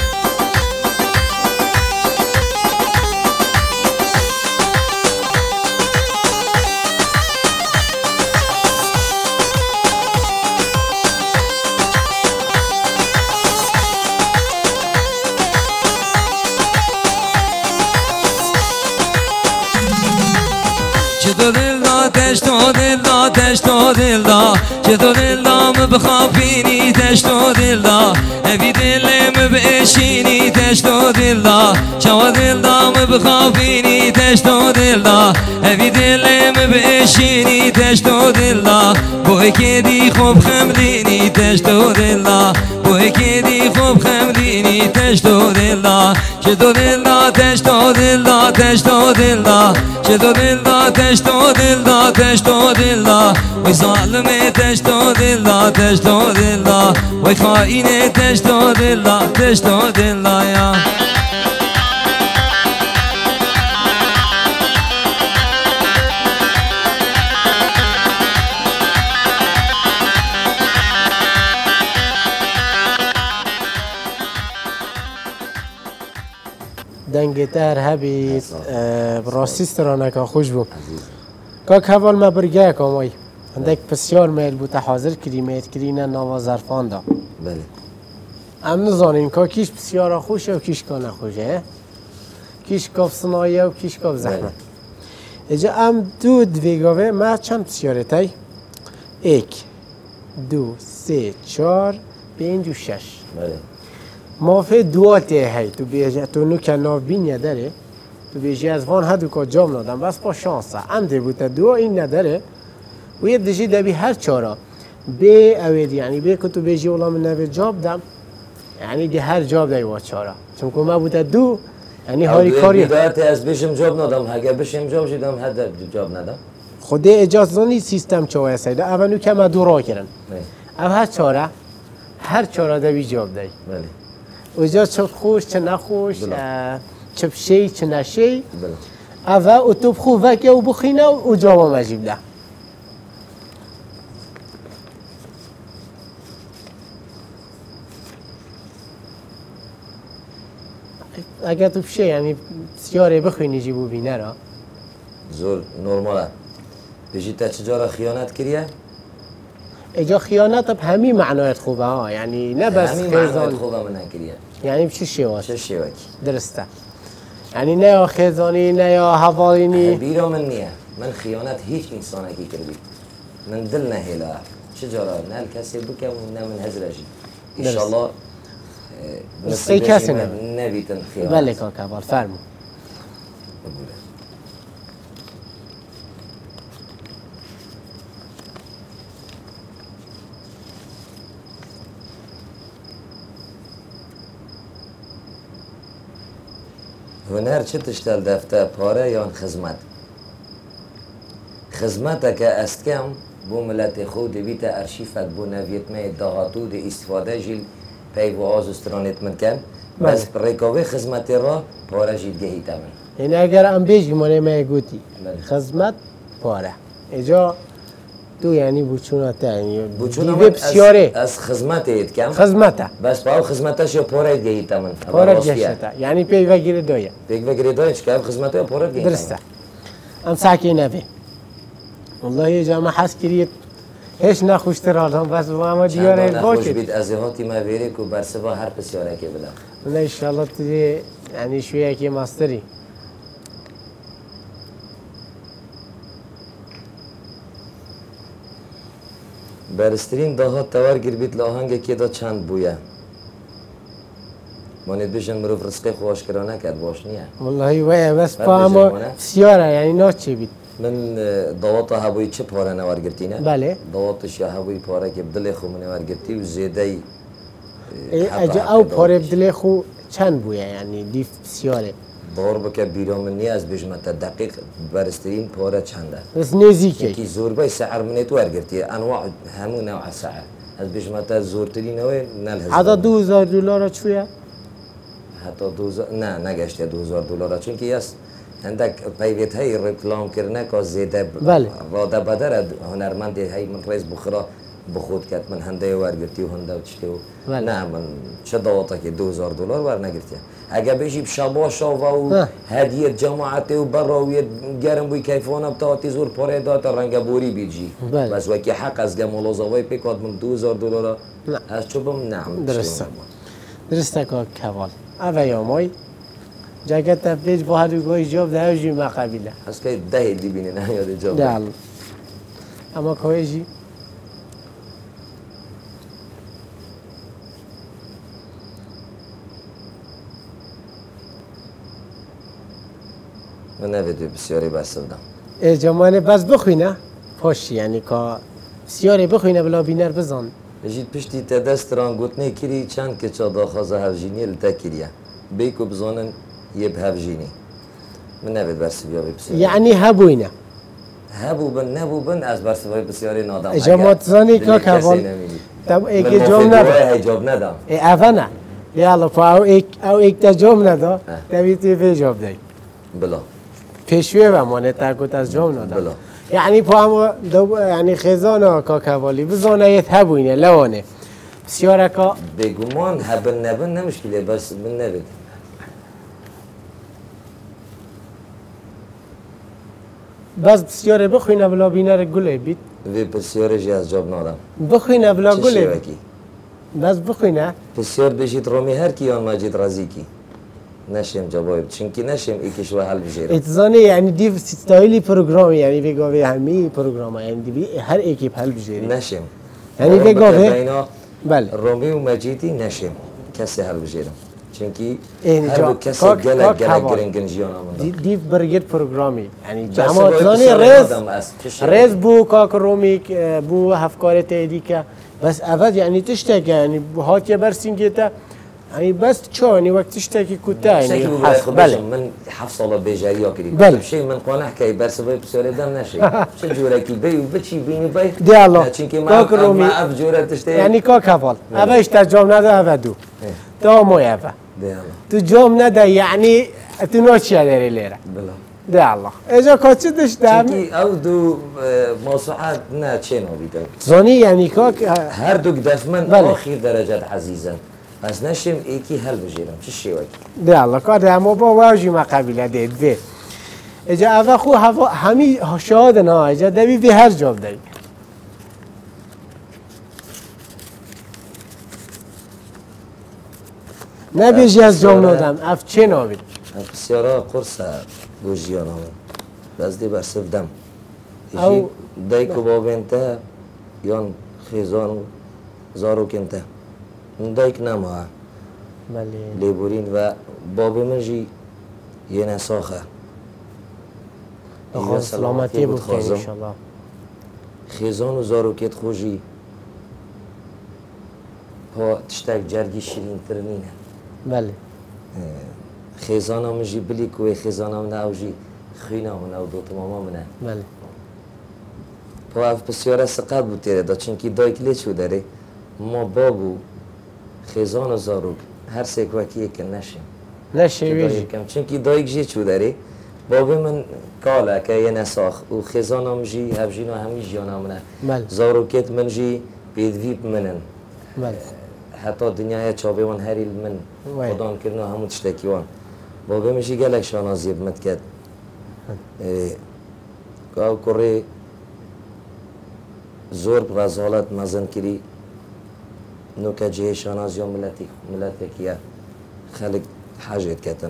تو دل دا تشت تو دل دا تشت تو دل دا چه تو دل دا مبخافینی تشت تو دل دا اوی دل مبشینی تشت تو دل دا چوا دل دا مبخافینی تشت تو دل دا اوی دل مبشینی تشت تو دل دا بوی که دی خوب خمدینی تشت تو دل دا بوی که دی خوب خمدینی تشت تو دل دا چه تو دل دا تشت تو دل دا تشت تو دل دا چه تو دل دا تشت تو دل دا تشت تو دل دا وی ظالمه تشت تو دل دا تشت تو دل دا وی خائنه تشت تو دل دا تشت تو دل دا یا دنگی تر هبی راستی استرانه که خوش بود که حوال ما برگه کامای هندک بسیار میل بود حاضر کریمیت کرینه نوا زرفان دا بله ام نزانیم که کیش بسیار خوشه و کیش که نخوشه کیش کاف صنایه و کیش کاف زحمت اینجا هم دو دویگاوه ما چند بسیاره تای؟ 1 2 3 4 5 و 6 بله مافه دواته هی تو بیجه تو نو که ناف بینیه داره تو بیجه از وان هدو که جام ندم بس با شانسه انده بوده دو این نداره و یه دیجی دبی هر چارا به اوید یعنی به که تو بیجی اولا من نوید جاب دم یعنی دی هر جاب دی با چارا چون که ما بوده دو یعنی هاری کاری بیدایت از بشم جاب ندم اگر بشم جاب شدم هر جاب ندم خود اجازه زنی سیستم چوه سایده اولو که ما دو را کردن او هر چارا دبی جاب دی بله اوجا چه خوش چه نخوش چه بشی چه نشی اوه او تو بخو وکه او بخینه و جواب مجیب ده اگر تو بشه یعنی سیاره بخوینی جیبو بینه را زور نرماله بجی تا چجارا خیانت کریه؟ اجا خیانت به همین معنایت خوبه ها یعنی نه بس همین خیزان معنایت خوبه من نکریه یعنی چه شیواش؟ چه شیواکی درسته یعنی نه یا خیزانی نه یا حوالینی بیرا من نیه من خیانت هیچ انسانه کی کردی من دل نهیلا چجارا نه کسی بکم و نه من هزرشی انشالله سی کسی نبیتن خیانت بله کاکبال فرمو هنر چه تشتل دفته پاره یا خدمت خدمت که است کم بو ملت خود بیت ارشیفت بو نویت می دهاتو ده استفاده جیل پی و آز استرانت من کن بس ریکاوه خدمت را پاره جیل گهی تمن این اگر ام بیجی مانه می گوتی خدمت پاره اجا تو یعنی بوچونات یعنی دیوه بسیاره از خدمت اید کم خدمته بس باو خدمتش یا پاره گهی تمن پاره گشته یعنی پی وگیره دویه پیک وگیره دویه چکه خدمت یا پاره گهی درسته ام ساکی نبی والله یه جامعه حس کرید هیچ نخوشتر آدم بس با اما دیاره نخوش بید از هاتی ما ویره که برسوا هر بسیاره که بلم نه انشالله تو یعنی شویه که ماستری برسترین دهات توار گیر بیت لاهنگ که دا چند بویه مانید بشن مروف رزقی خواهش کرانه کرد باش نیه والله وای بس با اما بسیاره یعنی نه چی بید من دوات هوایی چه پاره نوار گرتینه؟ بله دواتش یا هوایی پاره که بدل خو نوار گرتی و زیده اجا او پاره بدل خو چند بویه یعنی دیف بسیاره بار بکه بیرا من نیه از بجمت دقیق برسترین پاره چنده بس نزیکه یکی زور بای سعر منیت وار گرتی انواع همو نوع سعر از بجمت زورترین نوی نل حتی $2000 چویه؟ حتی 2000 نه نگشته $2000 چون که یست عندك پیوت های رکلام کرنه که زیده راده بدره هنرمند های من رئیس بخرا بخود کرد من هنده ورگرتی و هنده و چشتی و نه من چه دواتا که $2000 ور نگرتی اگه بشی شبا شاوا و هدیه جماعت و براویت گرم بوی کیفانه بتاعتی زور پاره داتا رنگ بوری بیجی بس وکی حق از گمالازاوی پیکات من $2000 از چوبم نعم درسته که کوال اوه یامای جاکت تفلیج با هر گوی جاب ده جی ما قبیله از که ده دی بینه نه یاد جاب ده اما کوی جی من نویدوی بسیاری بس بودم جمانه بس بخوینه پاشی یعنی که بسیاری بخوینه بلا بینر بزن بجید پشتی تا دست ران گوتنه کری چند که چا داخوازه هفجینی لتا کریه بیکو بزانن یه بهفجینی من نوید برسیبیابی بسیاری یعنی هبوینه نبو بن از برسیبای بسیاری نادم اجامات زانی که کهوال تب ایک جام ندا جاب ندم اوه یالا پا او ایک تا جام ندا تبی توی جاب دی بلا پیشوی و مانه تاکوت از جام ندا بلا یعنی پا هم یعنی خیزانه که کهوالی بزانه یه هبوینه لوانه بسیاره که بگومان هبن نبن نمشکله بس من نوید بس بسیاره بخوینه بلا بینر گله بید وی بسیاره جی از جاب نادم بخوینه بلا گله بس بخوینه بسیار بشید رومی هر کیان مجید رازی کی نشیم جواب چونکی نشیم ایکش و حل بجیرم اتزانه یعنی دیو ستایلی پروگرام یعنی بگاوه همه پروگرام یعنی دیوی هر اکیپ حل بجیری نشیم یعنی بگاوه بینا بله رومی و مجیدی نشیم کسی حل بجیرم چونکی این هر دو کسی گلک گرنگن جیان آمده دیو برگرد پروگرامی یعنی جماعتانی ریز بو کاک رومی بو هفکارت ایدی که بس اول یعنی تشتاق یعنی هاتي برسينجيتا يعني بس شو يعني وقت تشتكي كوتا يعني بله من حفصله بيجاريا كري بله شيء من قناح كي برس بي بسوري دم نشي شو جورا كي بي وبتشي بيني بي دي الله كاك رومي ما اف جورا تشتي يعني كاك هفال ابا اشتجام ندا افدو تو مو يافا دي الله تو جام ندا يعني تنوشي على ليره بله ده الله اجا كاتشدش دام او دو موسوعات نا تشينو بيدو زوني يعني كاك هر دو دفمن اخر درجات عزيزا بس نشم ایکی حل بجیرم چه شیوی ده الله کار همه با واجی ما قبیله دید به اجا اول خو همی شاهد نه اجا دوی به هر جاب دی نبیجی از جام ندم اف چه نابید بسیارا قرص گوجیان هم بس دی برسف دم ایشی دایکو بابنته یان خیزان زارو کنته دایک نما لیبورین و باب منجی یه نساخه خدا سلامتی بود که انشالله خیزان و زاروکت خوشی پا تشتک جرگی شیرین ترنینه بله خیزان هم جی بلی کوی خیزان هم ناوجی خینا و ناو دوت ماما منه بله پا اف بسیار سقط بود تیره دا چونکی دایک لیچو داره ما بابو خیزان و زاروک هر سیک وکیه که نشیم ویجی چونکی دایک جی چو داره بابی من کالا که یه نساخ و خیزان هم جی هفجین و همی جیان همونه زاروکت من جی بیدویب منن حتی دنیای چابه وان هریل من خدان کرنا همون تشتکی وان بابی من جی گلک شانازی بمد کد که کره زور بغزالت مزن کری نوکا جه شاناز یا ملتی کیا خلق حاجت کتن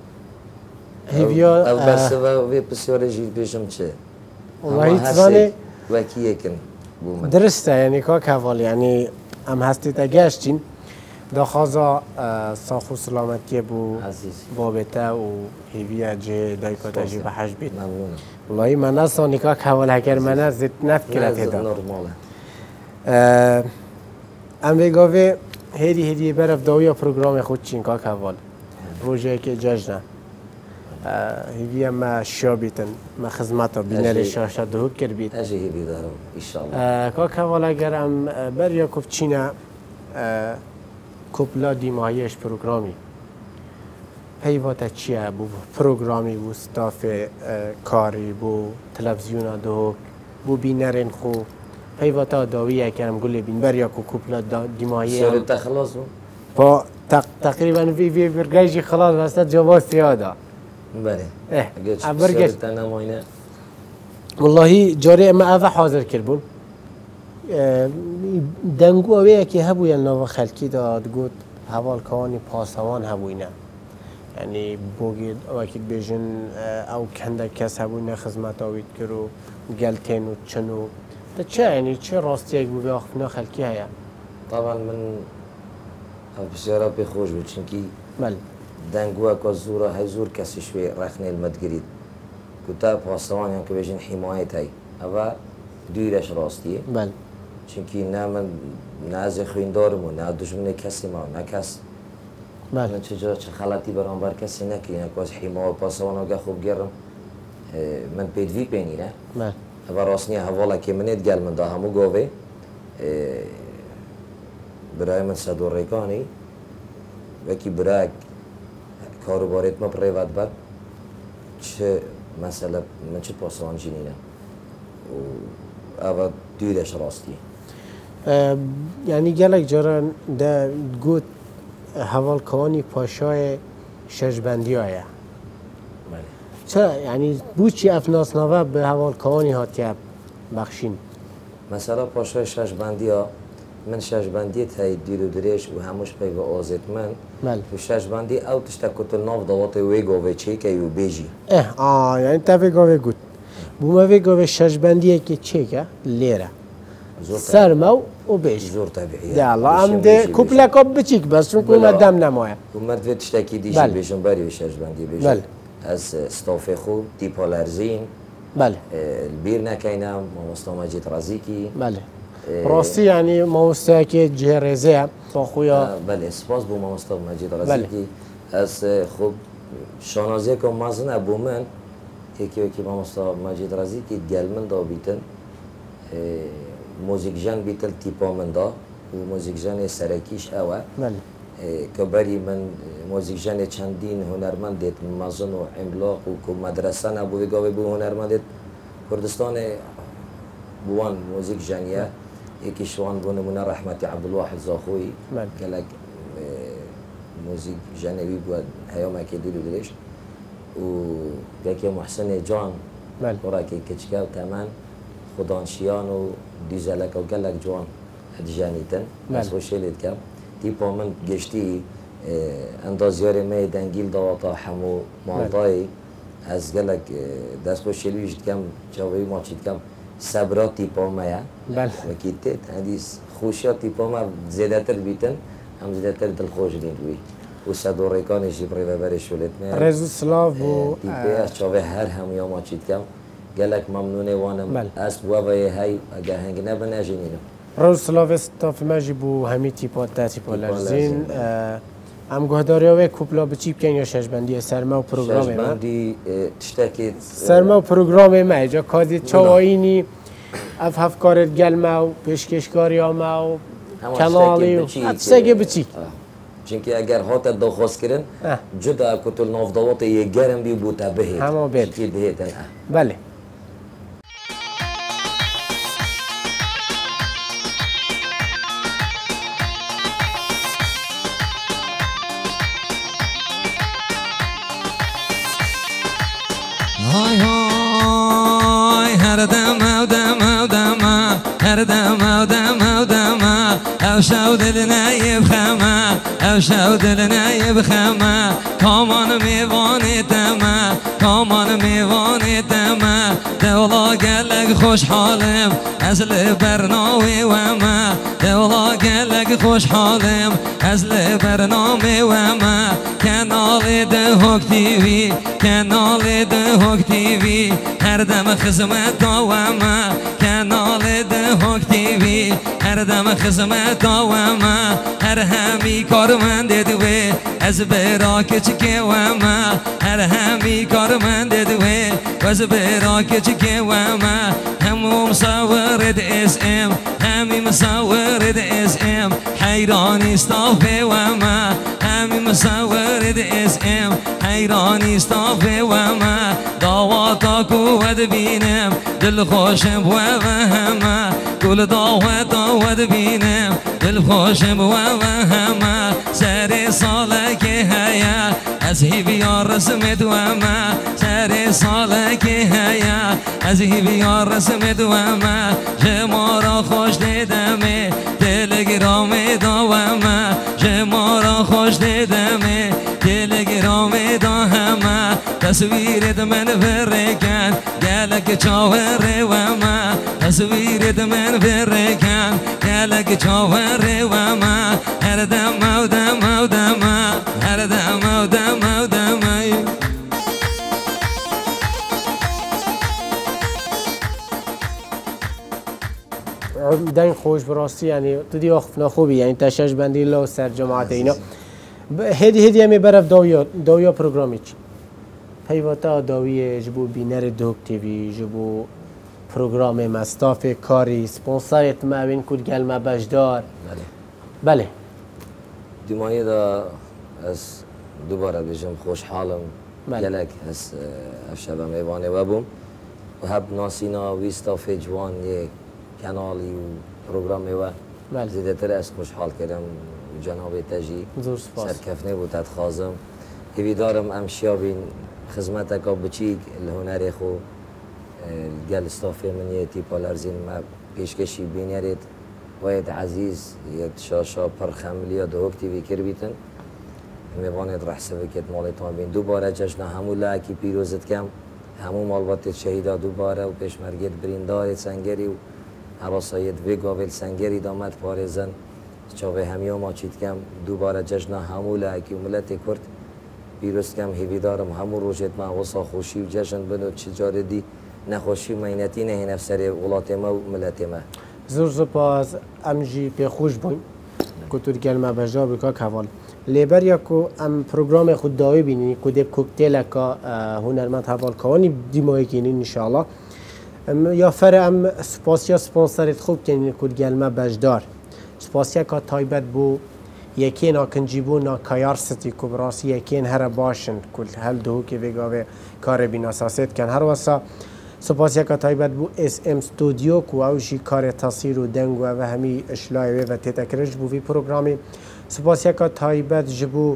هیویا او بس و بسیار جیل بیشم چه والله تزانه وکیه کن درسته یعنی که حوال یعنی ام هستی تا گشتین داخازا ساخو سلامتی بو بابتا و هیویا جه دایکاتا جه به حج بید ممنونم والله من اصلا نکا حوال هکر من از نفکرت هدا نورماله ام بگاوه هری برف داویا پروگرام خود چین که حوال روژه که ججنه هیوی ما شابیتن ما خدمتا بینر شاشه دهوک کر بید اجه هیوی دارم ایشالله که حوال اگر ام بریا کف چینه کپلا دیمایش پروگرامی پیواتا چیه بو پروگرامی بو ستاف کاری بو تلویزیون دهوک بو بینرین خو پیواتا داویه کردم گله بین بریا کو کپلا دیمایه سال تخلص با تقریبا وی برگایجی خلاص واسه جواز سیاده بله برگش تنماینه والله جاری ما اول حاضر کردم دنگو اویه که هبوی نو خلکی داد گفت حوال کانی پاسوان هبوینه یعنی بوگید وقتی بیشن او کنده کس هبوینه خدمت آوید کرو گلتین و چنو چه یعنی چه راستی یک بوی آخفنا خلکی هیا طبعا من بسیارا به خوش بود چونکی بله دنگو که زورا های زور کسی شوی رخنه المدگرید کتا پاسوان هم که بیشن حمایت های اما دویرش راستیه بله چونکی نه من نه از خویندارم و نه دشمن کسی ما نه کس بله من چه خلاتی برام بر کسی نکی نه که از حمایت پاسوان که خوب گرم من پیدوی پینی نه بله و راستی حوالا که منید گل من دا همو گاوه برای من صدور ریکانی وکی برای کاروباریت ما پریوت بد چه مثلا من چه پاسوان جنینه و اول دیدش راستی یعنی گلک جارن ده گوت حوال کوانی پاشای ششبندی آیا چرا یعنی بود چی افناس نوه به حوال کوانی هات که بخشین مثلا پاشای ششبندی ها من ششبندیت های دیر و دریش و هموش پی و آزید من بله و ششبندی او تشتکت ناف دوات ویگو و چه که یو بیجی یعنی تا ویگو گود بوما ویگو ششبندیه که چه که لیره سرمو و بیج زور طبیعیه ده الله هم ده کوپلا کاب بچیک بس چون کوم دم نمایه کومت وی تشتکی دیشی بیشون بری و ششبندی بیشون بله از استاف خوب تیپا لرزین بله البیر نکینم مامستا مجید رازیکی بله راستی یعنی مامستا که جهرزه با خویا بله سپاس بو مامستا مجید رازیکی از خوب شانازی که مازن ابو من یکی مامستا مجید رازیکی گلمن دا بیتن موزیک جن بیتل تیپا من دا و موزیک جن سرکیش اوه بله که بری من موزیک جن چندین هنرمند دیت مازن و عملاق و که مدرسه نبوی گاوی بو هنرمند دیت کردستان بوان موزیک جنیه یکی شوان بو نمونه رحمتی عبدالواحد زاخوی گلک موزیک جنوی بود هیام که دیلو دلیش و یکی محسن جان برای که کچکه و تمن خدانشیان و دیزلک و گلک جوان هدجانیتن از خوشیلید کم تیپا من گشتی اندازیار می دنگیل دواتا حمو مالتای از گلک دست خوشیلیش کم جاوی ماچید کم صبرا تیپا میا وکیتت هدیس خوشیا تیپا ما زیاده تر بیتن هم زیاده تر دل خوش بین روی و صدورکانشی برای برش ولید نه رزو سلاف و تیپی از جاوی هر هم یا ماچید کم گلک ممنونه وانم از بوابه های اگه هنگ نبنه جنینم روز سلاف استاف ماجی بو همی تیپا لرزین ام گهداری های کوپلا بچی بکن یا ششبندی سرما و پروگرام ما ششبندی تشتکی سرما و پروگرام ما جا کادی چاوینی اف کارت گل ما و پیشکشکاری ما و کانالی و سگه بچی چونکه اگر هات دخواست کردن جدا کتل نافدوات یه گرم بی بوده بهید همه بید بله های های هر دم او دم او دم هر دم او دم او دم او شو دل نایب خمه او شو دل نایب خمه کامان میوانی دمه کامان میوانی دمه دولا گلک خوشحالم از برنامه و ما دولا گلک خوشحالم از برنامه و ما کانال دهوک تیوی کانال دهوک تیوی هر دم خدمت دوامه کانال دهوک تیوی هر دم خدمت دوامه هر همی کارمند دوی از براک چکه و ما هر همی کارمند دوی از براک چکه و ما همو مصورد اسم همی مصورد اسم حیرانی استافه و ما همی مصورد اسم حیرانی استافه و ما دعواتا قوت بینم دل خوشم و همه کل دعوت بینم دل خوشم و همه سر ساله که هیا از هیویا رسمت و ما سر ساله که هیا از هیویا رسمت و ما جما را خوش دیدم تلگرام دوامه جما را خوش دیدم تلگرام دوامه تصویرت من فرکن گلک چاور و ما تصویرت من فرکن گلک چاور و ما هر دم او دم او دم هر دم او دم او دم دین خوش براستی یعنی تو دی آخفنا خوبی یعنی تشش بندی لا سر جماعت اینا هدی همی برف داویا پروگرامی چی پیواتا داوی جبو بینر دوک تیوی جبو پروگرام مستاف کاری سپانسرت معاون کود گلمه بجدار بله دیمایی دا از دوباره بیشم خوشحالم گلک از افشبه میوانه و بوم و هب ناسینا ویستاف جوان یک کانالی و پروگرامی و زیده تر از خوشحال کردم جناب تجی سرکفنه بود خازم هیوی دارم امشیا بین خدمت اکا بچیک الهنر خو گل استافی من یه تیپا لرزین ما پیشکشی بینیرید وید عزیز یه شاشا پرخملی دوک تیوی کر بیتن میوانید رحسه وکت مالتان بین دوباره جشن همو لعکی پیروزت کم همو مالبات شهیدا دوباره و پیشمرگت بریندار سنگری و حواسایت ویگاویل سنگری دامت پارزن چاوه همیو ما چیت کم دوباره جشن همو لعکی و ملت کرد پیروز کم هیویدارم همو روشت ما وصا خوشی و جشن بنو چجار دی نخوشی مینتی نه نفسر ولات ما و ملت ما زور سپاس امجی پی خوش بوین کتور کلمه بجا بکا کوال لیبر یا کو ام پروگرام خود داوی بینی کو دب کوکتیل کا هنرمند حوال کوانی دیمایی کینین انشالله یا فر ام سپاسیا سپانسرت خوب کنین کد کلمه بجدار سپاسیا کا تایبت بو یکین آکنجی بو نا کایار ستی کو براسی یکین هر باشن کل هل دو که وگاوه کار بیناساست کن هر واسا سپاسیا کا تایبت بو اس ام استودیو کو اوشی کار تصویر و دنگ و همی اشلای و تتکرج بو وی پروگرامی سپاسیا کا تایبت جبو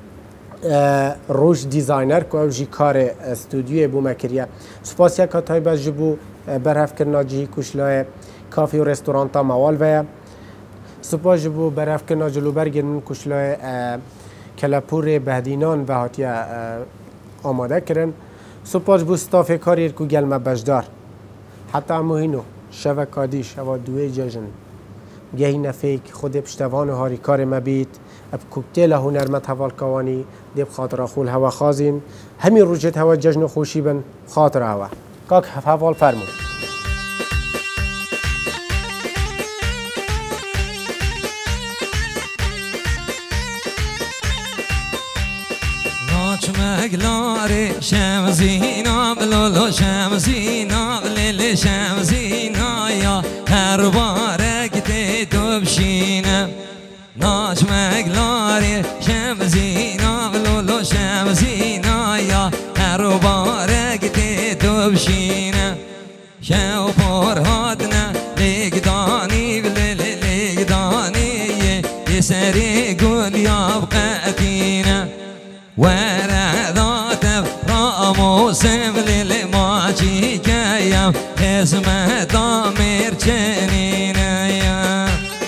روش دیزاینر کو اوشی کار استودیو بو مکریه سپاسیا کا تایبت جبو برهف کرنا جی کشلای کافی و رستورانتا موال و سپاس جبو برهف کرنا جلو برگرن کشلای کلپور بهدینان و هاتیا آماده کرن سپاس بو ستاف کاریر کو گلمه بجدار حتی اموهینو شوه کادی شوه دوی ججن گهی نفیک خود پشتوان و هاری کار مبید اب کوکتیل هنرمند حوال کوانی دیب خاطر خول هوا خازین همین روجت هوا ججن خوشی بن خاطر هوا کاک حوال فرمون مقلاري شمزينا بلولو شمزينا بليل شمزينا يا هربارك تدوبشينا ناش مقلاري شمزينا بلولو شمزينا يا هربارك تدوبشينا شو فرهادنا لقداني بليل لقداني يسري قول يا بقاتينا ورا موسم للماجي كايا اسمه ضمير جنينا يا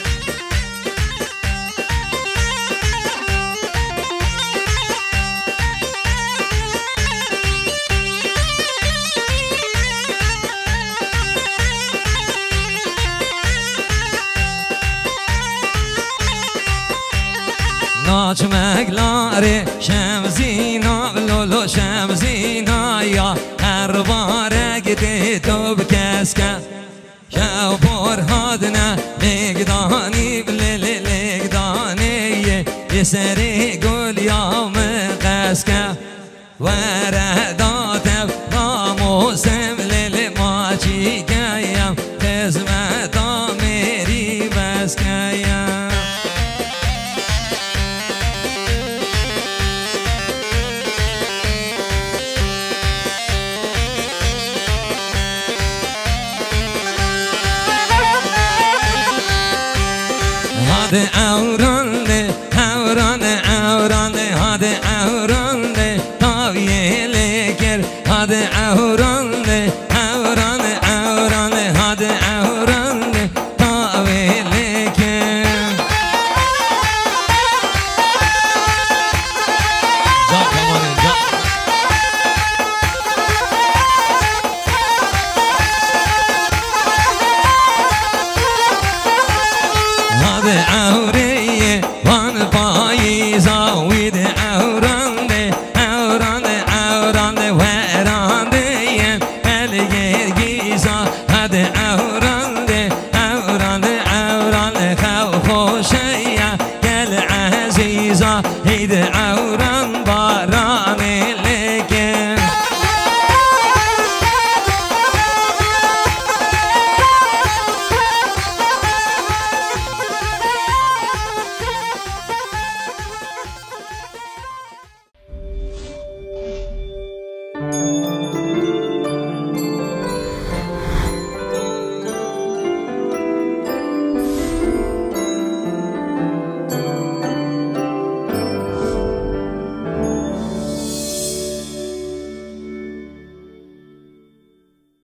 ناچ مقلاري شمزينا بلولو شمزينا يا هر بارك تو بكسكه شو فرهادنا لقداني بليل لقداني يسري قول يوم قسكه وردات راموسم للماجي كايا اسمه ضميري بس كايا هذا أوراني أوراني أوراني هذا أوراني طاوية لكر هذا أوراني أوراني أوراني هذا أوراني طاوية لكر جا كمان جا هذا أورية وان بايزا ويد أوراني أوراني أوراني ويراني الجيزا هذا